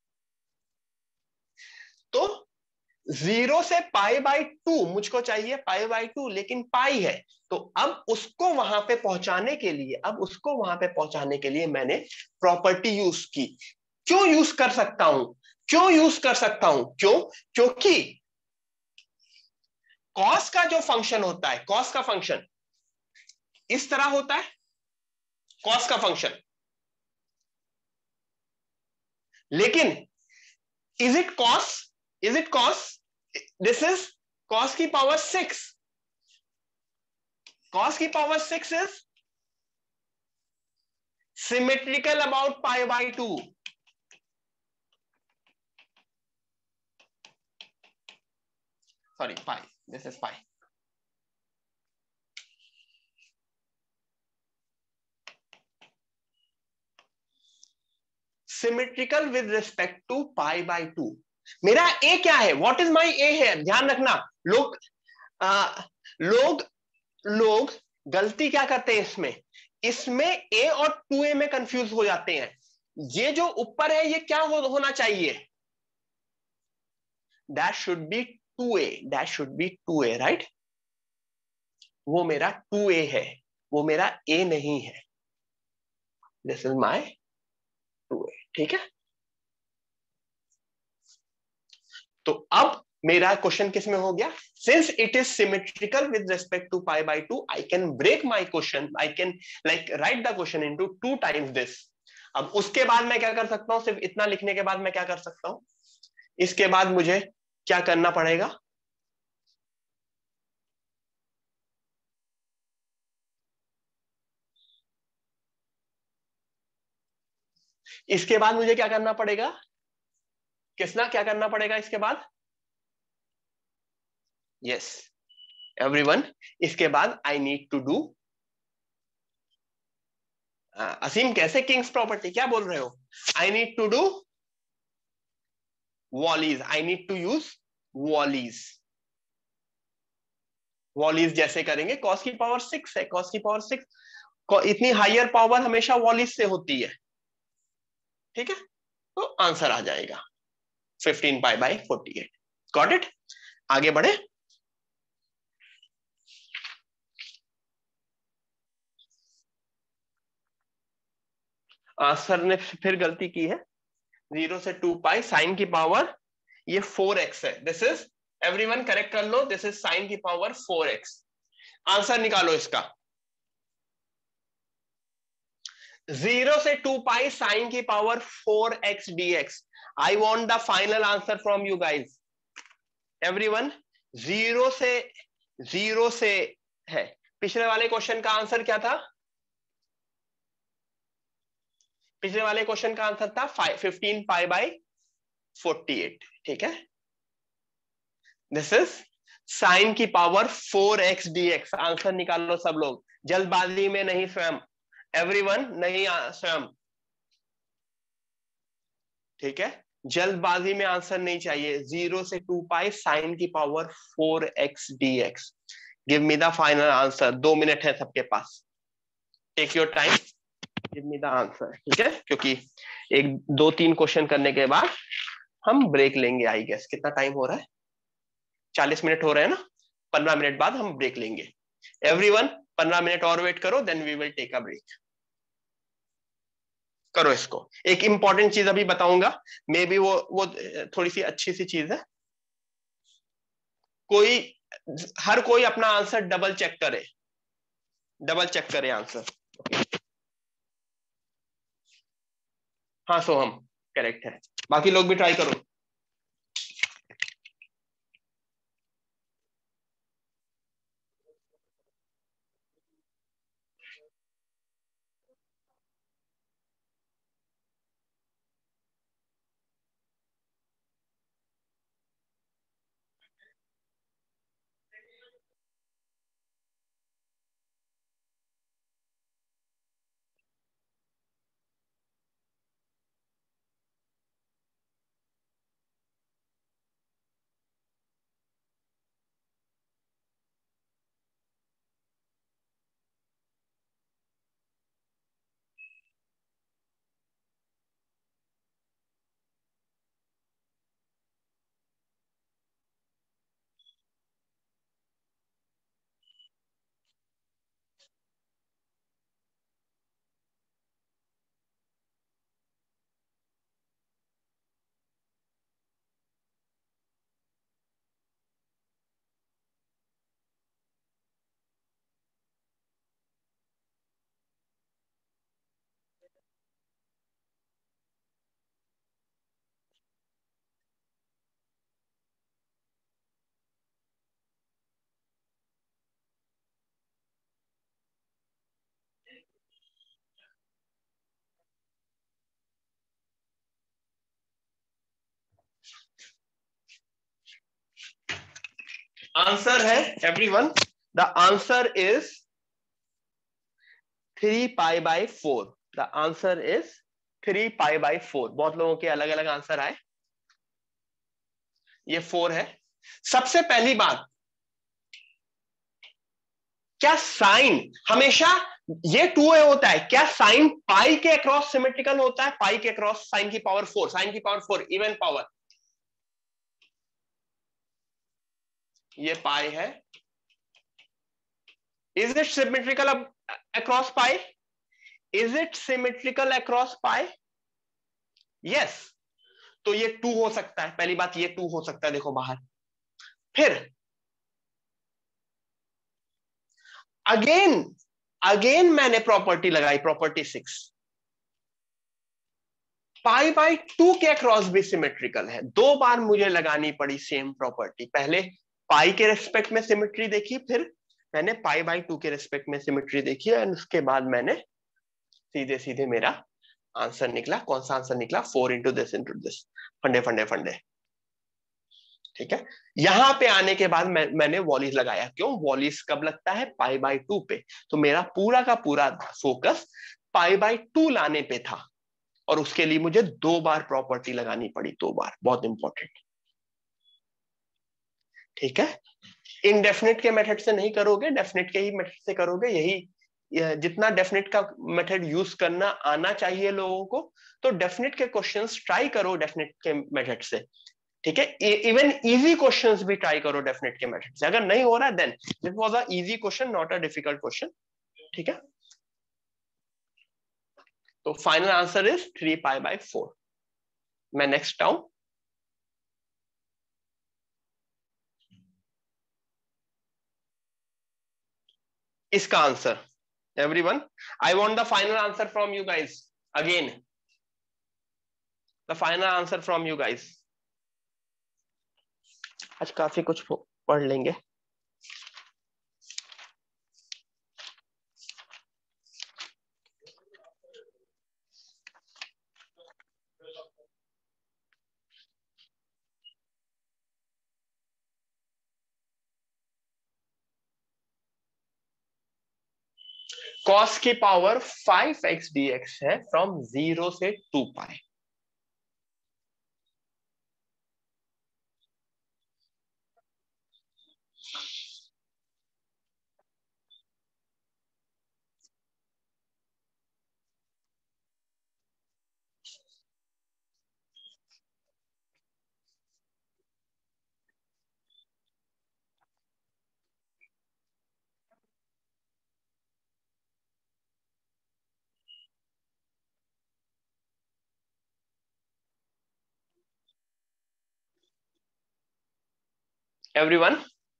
तो जीरो से पाई बाई टू, मुझको चाहिए पाई बाई टू, लेकिन पाई है। तो अब उसको वहां पे पहुंचाने के लिए अब उसको वहां पे पहुंचाने के लिए मैंने प्रॉपर्टी यूज की। क्यों यूज कर सकता हूं? क्यों यूज कर सकता हूं? क्यों? क्योंकि कॉस का जो फंक्शन होता है, कॉस का फंक्शन इस तरह होता है। कॉस का फंक्शन, लेकिन is it cos? Is it cos? This is cos की पावर सिक्स। कॉस की power six is symmetrical about pi by two. Sorry, pi, this is pi. Symmetrical with respect to pi by two. मेरा ए क्या है? व्हाट इज माई ए है? ध्यान रखना लोग, आ, लोग लोग गलती क्या करते हैं इसमें? इसमें ए और टू ए में कंफ्यूज हो जाते हैं। ये जो ऊपर है ये क्या हो, होना चाहिए? That should be to a, that should be to a, right? वो मेरा टू ए है, वो मेरा ए नहीं है। This is my two a, ठीक है? तो अब मेरा क्वेश्चन किस में हो गया? Since it is symmetrical with respect to pi by two, I can break my question, I can like write the question into two times this. अब उसके बाद मैं क्या कर सकता हूं? सिर्फ इतना लिखने के बाद मैं क्या कर सकता हूं? इसके बाद मुझे क्या करना पड़ेगा? इसके बाद मुझे क्या करना पड़ेगा? किसना क्या करना पड़ेगा इसके बाद? यस एवरीवन, इसके बाद I need to do. Aseem कैसे किंग्स प्रॉपर्टी, क्या बोल रहे हो? I need to do Wallis, I need to use Wallis. Wallis जैसे करेंगे, कॉस की पावर सिक्स है, कॉस की पावर सिक्स, इतनी हायर पावर हमेशा वॉलीज से होती है, ठीक है? तो आंसर आ जाएगा fifteen pi by forty eight. Got it? आगे बढ़े। आंसर ने फिर गलती की है। जीरो से टू पाई साइन की पावर ये फोर एक्स है। दिस इज, एवरीवन करेक्ट कर लो, दिस इज साइन की पावर फोर एक्स। आंसर निकालो इसका। जीरो से टू पाई साइन की power four x d x. I want the final answer from you guys. Everyone, zero से जीरो से है। पिछले वाले क्वेश्चन का आंसर क्या था? पिछले वाले क्वेश्चन का आंसर था fifteen pi by forty eight, ठीक है? दिस इज साइन की power four x d x. Answer निकाल लो सब लोग, जल्दबाजी में नहीं स्वयं। एवरीवन नहीं स्वयं, ठीक है? जल्दबाजी में आंसर नहीं चाहिए। जीरो से टू पाई साइन की power four x d x. Give me the final answer. दो मिनट है सबके पास। Take your time, give me the answer, ठीक है, क्योंकि एक दो तीन क्वेश्चन करने के बाद हम ब्रेक लेंगे। आई गेस कितना टाइम हो रहा है, चालीस मिनट हो रहे हैं ना, पंद्रह मिनट बाद हम ब्रेक लेंगे। एवरीवन पंद्रह मिनट और वेट करो, then we will take a break. करो इसको। एक इंपॉर्टेंट चीज अभी बताऊंगा, मे बी वो वो थोड़ी सी अच्छी सी चीज है। कोई हर कोई अपना आंसर डबल चेक करे, डबल चेक करे आंसर। हाँ सोहम करेक्ट है, बाकी लोग भी ट्राई करो। आंसर है everyone, the answer is three pi by four. The answer is three pi by four. बहुत लोगों के अलग अलग आंसर आए, ये फोर है। सबसे पहली बात, क्या साइन हमेशा ये टू ए होता है? क्या साइन पाई के अक्रॉस सिमेट्रिकल होता है? पाई के अक्रॉस साइन की पावर फोर, साइन की पावर फोर इवन पावर, ये पाई है। Is it symmetrical across pi? Is it symmetrical across pi? Yes. तो ये टू हो सकता है, पहली बात ये टू हो सकता है, देखो बाहर। फिर अगेन अगेन मैंने प्रॉपर्टी लगाई, property six, pi by two के अक्रॉस भी सिमेट्रिकल है। दो बार मुझे लगानी पड़ी सेम प्रॉपर्टी, पहले पाई के रेस्पेक्ट में सिमेट्री देखी, फिर मैंने पाई बाई टू के रेस्पेक्ट में सिमेट्री देखी, एंड उसके बाद मैंने सीधे सीधे मेरा आंसर निकला। कौन सा आंसर निकला? Four into this into this, फंडे फंडे फंडे, ठीक है। यहां पे आने के बाद मैं, मैंने वॉलिस लगाया। क्यों? वॉलिस कब लगता है? पाई बाई टू पे। तो मेरा पूरा का पूरा फोकस पाई बाई टू लाने पे था, और उसके लिए मुझे दो बार प्रॉपर्टी लगानी पड़ी, दो बार, बहुत इंपॉर्टेंट, ठीक है। इनडेफिनेट के मेथड से नहीं करोगे, डेफिनेट के ही मेथड से करोगे। यही जितना डेफिनेट का मेथड यूज करना आना चाहिए लोगों को, तो डेफिनेट के क्वेश्चंस ट्राई करो डेफिनेट के मेथड से, ठीक है। इवन इजी क्वेश्चंस भी ट्राई करो डेफिनेट के मेथड से। अगर नहीं हो रहा then this was a easy question, not a difficult question, ठीक है। तो final answer is three pi by four. मैं नेक्स्ट आऊं। इसका answer everyone, I want the final answer from you guys, again the final answer from you guys. आज काफी कुछ पढ़ लेंगे। कॉस की power five x d x है फ्रॉम जीरो से two pi. Everyone?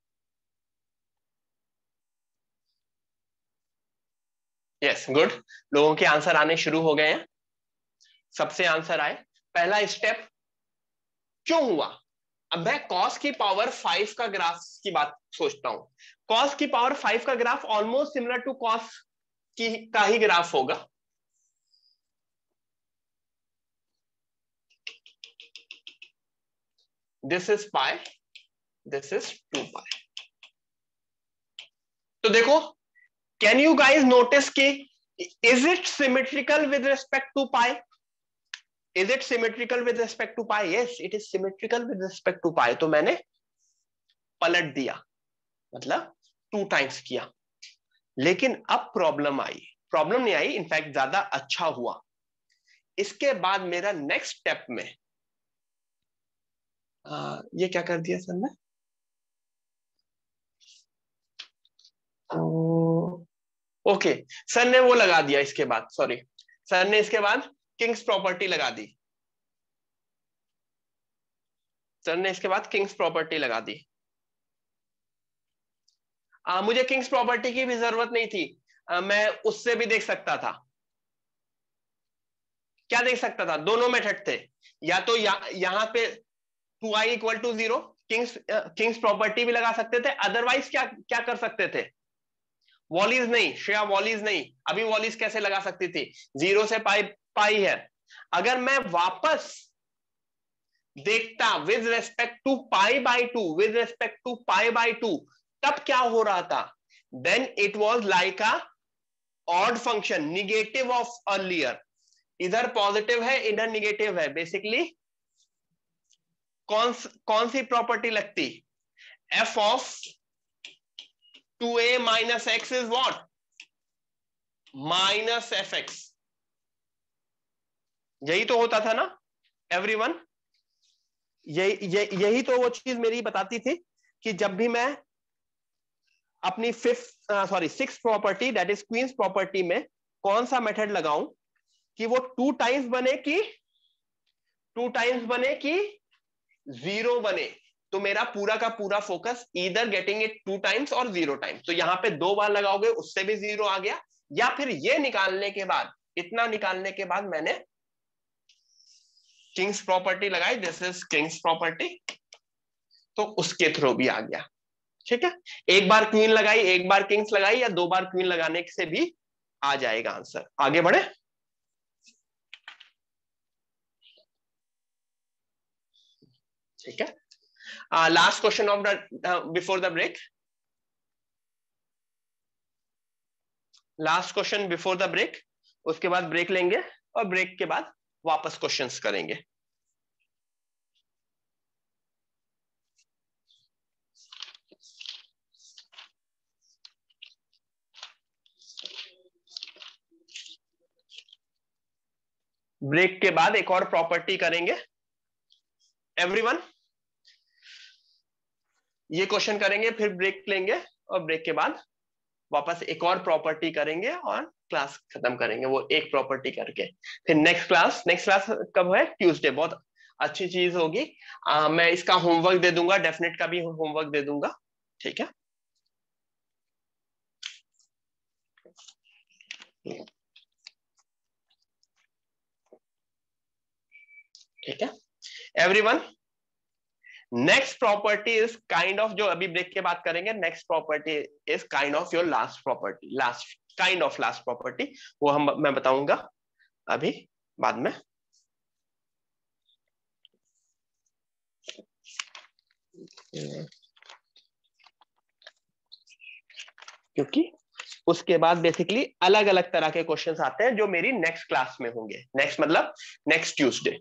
Yes, good. लोगों के आंसर आने शुरू हो गए हैं, सबसे आंसर आए। पहला स्टेप क्यों हुआ? अब मैं कॉस की पावर फाइव का ग्राफ की बात सोचता हूं। कॉस की पावर फाइव का graph almost similar to cos की का ही ग्राफ होगा। This is pi, this is two pi. तो देखो, कैन यू गाइज नोटिस कि is it symmetrical with respect to pi? Is it symmetrical with respect to pi? Yes, it is symmetrical with respect to pi. तो मैंने पलट दिया, मतलब टू टाइम्स किया। लेकिन अब प्रॉब्लम आई, प्रॉब्लम नहीं आई, इनफैक्ट ज्यादा अच्छा हुआ। इसके बाद मेरा नेक्स्ट स्टेप में आ, ये क्या कर दिया सर ने? ओके, सर ने वो लगा दिया इसके बाद, सॉरी, सर ने इसके बाद किंग्स प्रॉपर्टी लगा दी। सर ने इसके बाद किंग्स प्रॉपर्टी लगा दी। आ, मुझे किंग्स प्रॉपर्टी की भी जरूरत नहीं थी, आ, मैं उससे भी देख सकता था। क्या देख सकता था? दोनों मेथड थे। या तो यहां पे two I equal to zero, king's king's property भी लगा सकते थे। अदरवाइज क्या क्या कर सकते थे? वॉलीज नहीं, श्रेया वॉलीज नहीं। अभी वॉलीज कैसे लगा सकती थी? जीरो से पाई पाई है। अगर मैं वापस देखता with respect to pi by two, with respect to pi by two, तब क्या हो रहा था? Then it was like a odd function, negative of earlier. इधर पॉजिटिव है, इधर निगेटिव है। बेसिकली कौन कौन सी प्रॉपर्टी लगती? F of two a minus x is what? Minus f x. यही तो होता था ना एवरीवन? यही यही तो वो चीज मेरी बताती थी कि जब भी मैं अपनी fifth sorry six property, that is queen's property में कौन सा मेथड लगाऊं कि वो टू टाइम्स बने कि टू टाइम्स बने कि जीरो बने, तो मेरा पूरा का पूरा focus either getting it two times और जीरो टाइम्स। तो यहां पे दो बार लगाओगे उससे भी जीरो आ गया, या फिर ये निकालने के बाद, इतना निकालने के बाद मैंने किंग्स प्रॉपर्टी लगाई, दिस इज किंग्स प्रॉपर्टी, तो उसके थ्रू भी आ गया। ठीक है, एक बार क्वीन लगाई, एक बार किंग्स लगाई, या दो बार क्वीन लगाने से भी आ जाएगा आंसर। आगे बढ़े। ठीक है, last question of the before the break, last question before the break, उसके बाद ब्रेक लेंगे और ब्रेक के बाद वापस क्वेश्चंस करेंगे। ब्रेक के बाद एक और प्रॉपर्टी करेंगे एवरीवन, ये क्वेश्चन करेंगे, फिर ब्रेक लेंगे और ब्रेक के बाद वापस एक और प्रॉपर्टी करेंगे और क्लास खत्म करेंगे वो एक प्रॉपर्टी करके। फिर नेक्स्ट क्लास, नेक्स्ट क्लास कब है? ट्यूसडे। बहुत अच्छी चीज होगी। आ, मैं इसका होमवर्क दे दूंगा, डेफिनेट का भी होमवर्क दे दूंगा। ठीक है, ठीक है everyone. Next property is kind of, जो अभी ब्रेक के बाद करेंगे, next property is kind of your last property, last kind of last property, वो हम मैं बताऊंगा अभी बाद में। क्योंकि उसके बाद बेसिकली अलग अलग तरह के क्वेश्चंस आते हैं जो मेरी नेक्स्ट क्लास में होंगे। नेक्स्ट मतलब नेक्स्ट ट्यूसडे।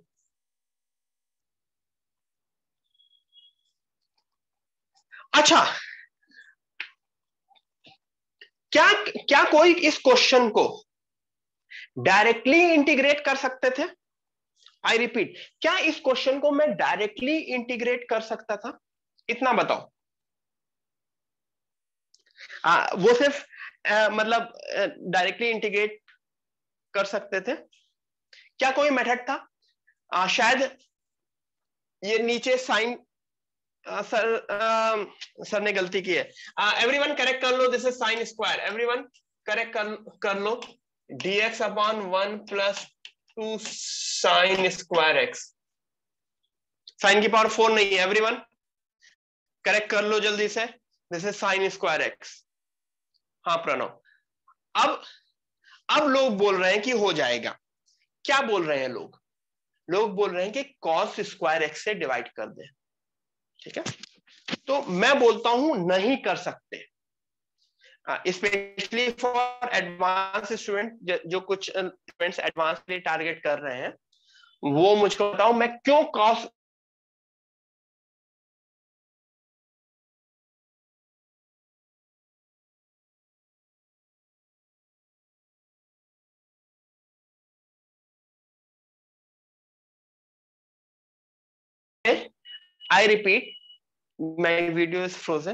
अच्छा, क्या क्या कोई इस क्वेश्चन को डायरेक्टली इंटीग्रेट कर सकते थे? आई रिपीट, क्या इस क्वेश्चन को मैं डायरेक्टली इंटीग्रेट कर सकता था? इतना बताओ। आ, वो सिर्फ आ, मतलब डायरेक्टली इंटीग्रेट कर सकते थे? क्या कोई मेथड था? आ, शायद ये नीचे साइन सर सर ने गलती की है। एवरीवन करेक्ट कर लो, this is sine square. Everyone correct कर कर लो, dx upon one plus two sine square x. Sine की पावर फोर नहीं है, एवरीवन करेक्ट कर लो जल्दी से, this is sine square x. हाँ प्रणव, अब अब लोग बोल रहे हैं कि हो जाएगा। क्या बोल रहे हैं लोग? लोग बोल रहे हैं कि cos स्क्वायर एक्स से डिवाइड कर दे। ठीक है, तो मैं बोलता हूं नहीं कर सकते, स्पेशली फॉर एडवांस स्टूडेंट। जो कुछ स्टूडेंट्स एडवांस के लिए टारगेट कर रहे हैं, वो मुझको बताओ मैं क्यों cos I repeat, my video is frozen.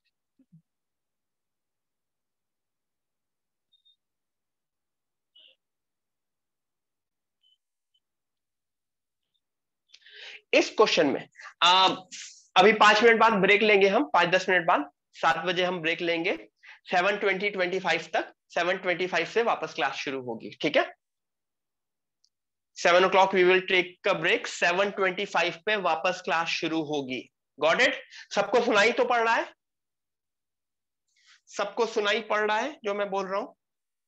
इस क्वेश्चन में आ, अभी पांच मिनट बाद ब्रेक लेंगे हम, पांच दस मिनट बाद, सात बजे हम ब्रेक लेंगे, सेवन ट्वेंटी ट्वेंटी फाइव तक। सेवन ट्वेंटी फाइव से वापस क्लास शुरू होगी, ठीक है? Seven o'clock we will take a break, seven twenty five पे वापस क्लास शुरू होगी। Got it? सबको सुनाई तो पड़ रहा है? सबको सुनाई पड़ रहा है जो मैं बोल रहा हूं?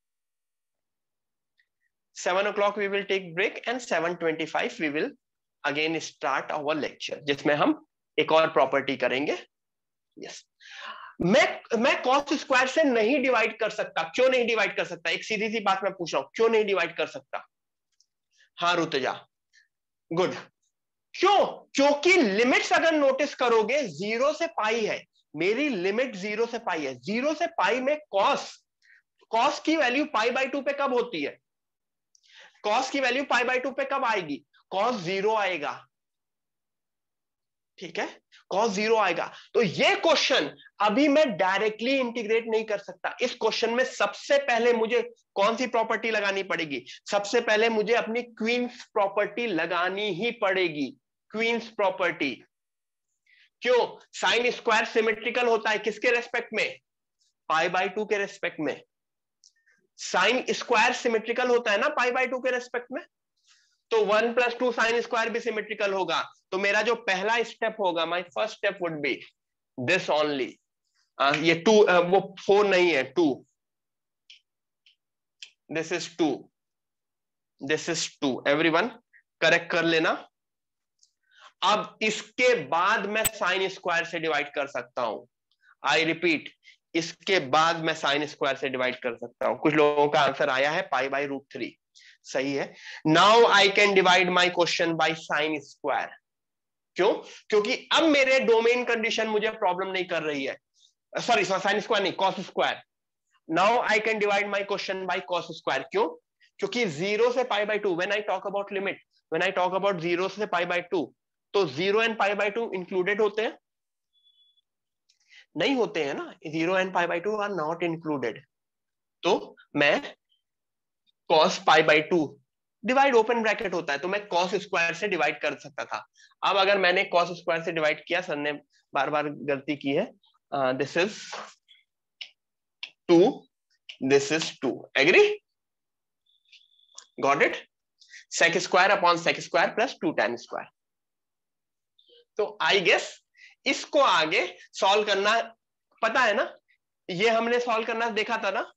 Seven o'clock we will take break and seven twenty five we will again start our lecture, जिसमें हम एक और प्रॉपर्टी करेंगे। यस, मैं मैं cos स्क्वायर से नहीं डिवाइड कर सकता। क्यों नहीं डिवाइड कर सकता? एक सीधी सी बात मैं पूछ रहा हूं, क्यों नहीं डिवाइड कर सकता? हाँ रुतजा, गुड। क्यों? क्योंकि लिमिट्स अगर नोटिस करोगे जीरो से पाई है, मेरी लिमिट जीरो से पाई है। जीरो से पाई में कॉस कॉस की वैल्यू पाई बाई टू पे कब होती है? कॉस की वैल्यू पाई बाई टू पे कब आएगी? कॉस जीरो आएगा, ठीक है? कॉस जीरो आएगा। तो ये क्वेश्चन अभी मैं डायरेक्टली इंटीग्रेट नहीं कर सकता। इस क्वेश्चन में सबसे पहले मुझे कौन सी प्रॉपर्टी लगानी पड़ेगी? सबसे पहले मुझे अपनी क्वींस प्रॉपर्टी लगानी ही पड़ेगी। Queen's property. क्यों? साइन स्क्वायर सिमेट्रिकल होता है किसके रेस्पेक्ट में? पाई बाई टू के रेस्पेक्ट में। साइन स्क्वायर सिमेट्रिकल होता है ना पाई बाई टू के रेस्पेक्ट में, तो one plus two sine square भी सिमेट्रिकल होगा। तो मेरा जो पहला स्टेप होगा, my first step would be this only. ये टू, वो फोर नहीं है, two. This is two, this is two. Everyone correct कर लेना। अब इसके बाद मैं साइन स्क्वायर से डिवाइड कर सकता हूं। आई रिपीट, इसके बाद मैं साइन स्क्वायर से डिवाइड कर सकता हूं। कुछ लोगों का आंसर आया है पाई बाई रूट थ्री, सही है। Now I can divide my question by sine square. क्यों? क्योंकि अब मेरे डोमेन कंडीशन मुझे प्रॉब्लम नहीं कर रही है। सॉरी, साइन स्क्वायर नहीं, cos square. Now I can divide my question by cos square. क्यों? क्योंकि जीरो से pi by two, when I talk about limit, when I talk about zero से पाई बाई टू, तो zero and pi by two included होते हैं? नहीं होते हैं ना, zero and pi by two are not included. तो मैं cos pi by two divide open bracket होता है, तो मैं कॉस स्क्वायर से डिवाइड कर सकता था। अब अगर मैंने कॉस स्क्वायर से डिवाइड किया, सर ने बार बार गलती की है, this is two, this is two. Agree? Got it? Sec square upon sec square plus two tan square. तो आई गेस इसको आगे सॉल्व करना पता है ना? ये हमने सॉल्व करना देखा था ना?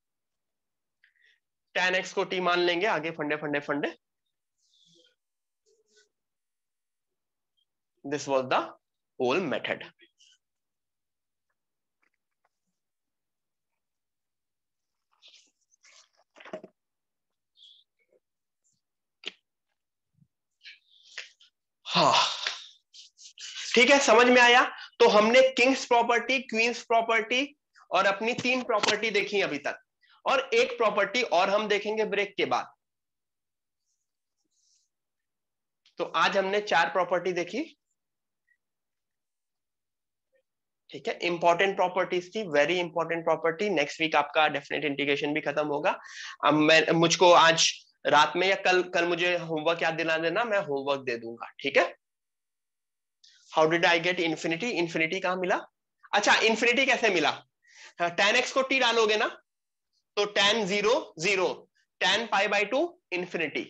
tan x को t मान लेंगे, आगे फंडे फंडे फंडे। This was the whole method. हाँ ठीक है, समझ में आया? तो हमने किंग्स प्रॉपर्टी, क्वींस प्रॉपर्टी और अपनी तीन प्रॉपर्टी देखी अभी तक, और एक प्रॉपर्टी और हम देखेंगे ब्रेक के बाद। तो आज हमने चार प्रॉपर्टी देखी, ठीक है? इंपॉर्टेंट प्रॉपर्टीज थी, very important property. Next week आपका डेफिनेट इंटीग्रेशन भी खत्म होगा। अब मैं, मुझको आज रात में या कल कल मुझे होमवर्क याद दिला देना, मैं होमवर्क दे दूंगा, ठीक है? How did I get infinity? Infinity कहां मिला? अच्छा, इन्फिनिटी कैसे मिला? टेन एक्स को टी डालोगे ना, तो ten zero zero, ten pi by two infinity.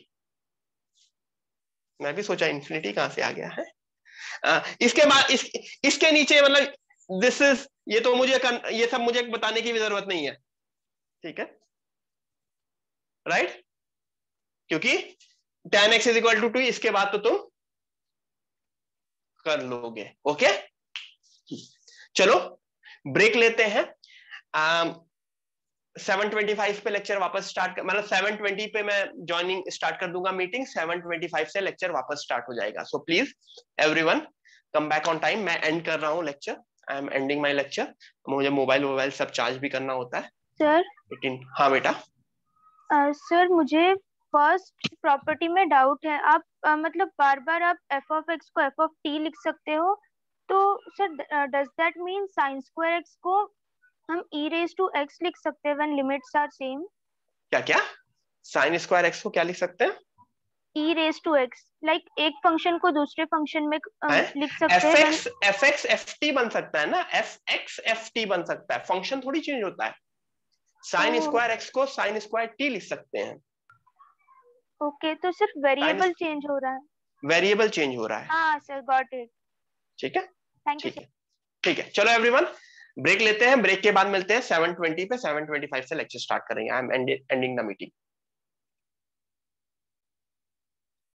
मैं भी सोचा इन्फिनिटी कहां से आ गया है। आ, इसके बाद इस, इसके नीचे मतलब दिस इज, ये तो मुझे ये सब मुझे बताने की भी जरूरत नहीं है, ठीक है, राइट right? क्योंकि ten x is equal to two, इसके बाद तो तुम कर लोगे। ओके, चलो ब्रेक लेते हैं। सेवन ट्वेंटी फाइव पे लेक्चर वापस स्टार्ट कर, मतलब सेवन ट्वेंटी पे मैं ज्वाइनिंग स्टार्ट कर दूंगा मीटिंग, सेवन ट्वेंटी फाइव से लेक्चर वापस स्टार्ट हो जाएगा। So please everyone come back on time. मैं एंड कर रहा हूँ lecture, I am ending my lecture. मुझे मोबाइल मोबाइल सब चार्ज भी करना होता है सर। लेकिन हाँ बेटा। सर uh, मुझे फर्स्ट प्रॉपर्टी में डाउट है। आप uh, मतलब बार बार आप एफ ऑफ एक्स को एफ ऑफ टी लिख सकते हो, तो sir does that mean sine square x को हम ई रेज टू एक्स लिख सकते हैं व्हेन लिमिट्स आर सेम? क्या क्या? साइन स्क्वायर एक्स को क्या लिख सकते हैं? E raise to x, like एक फंक्शन को दूसरे फंक्शन में uh, लिख सकते एफ हैं। X f x f t बन सकता है ना, एफ एक्स एफ टी बन सकता है, फंक्शन थोड़ी चेंज होता है। साइन स्क्वायर एक्स को साइन स्क्वायर टी लिख सकते हैं। ओके, तो सिर्फ वेरिएबल चेंज हो रहा है। वेरिएबल चेंज हो रहा है। हाँ सर, गॉट इट। ठीक है, थैंक यू ठीक है, ठीक है। चलो एवरीवन ब्रेक लेते हैं, ब्रेक के बाद मिलते हैं सेवन ट्वेंटी पे, सेवन ट्वेंटी फाइव से लेक्चर स्टार्ट करेंगे। I am ending the meeting.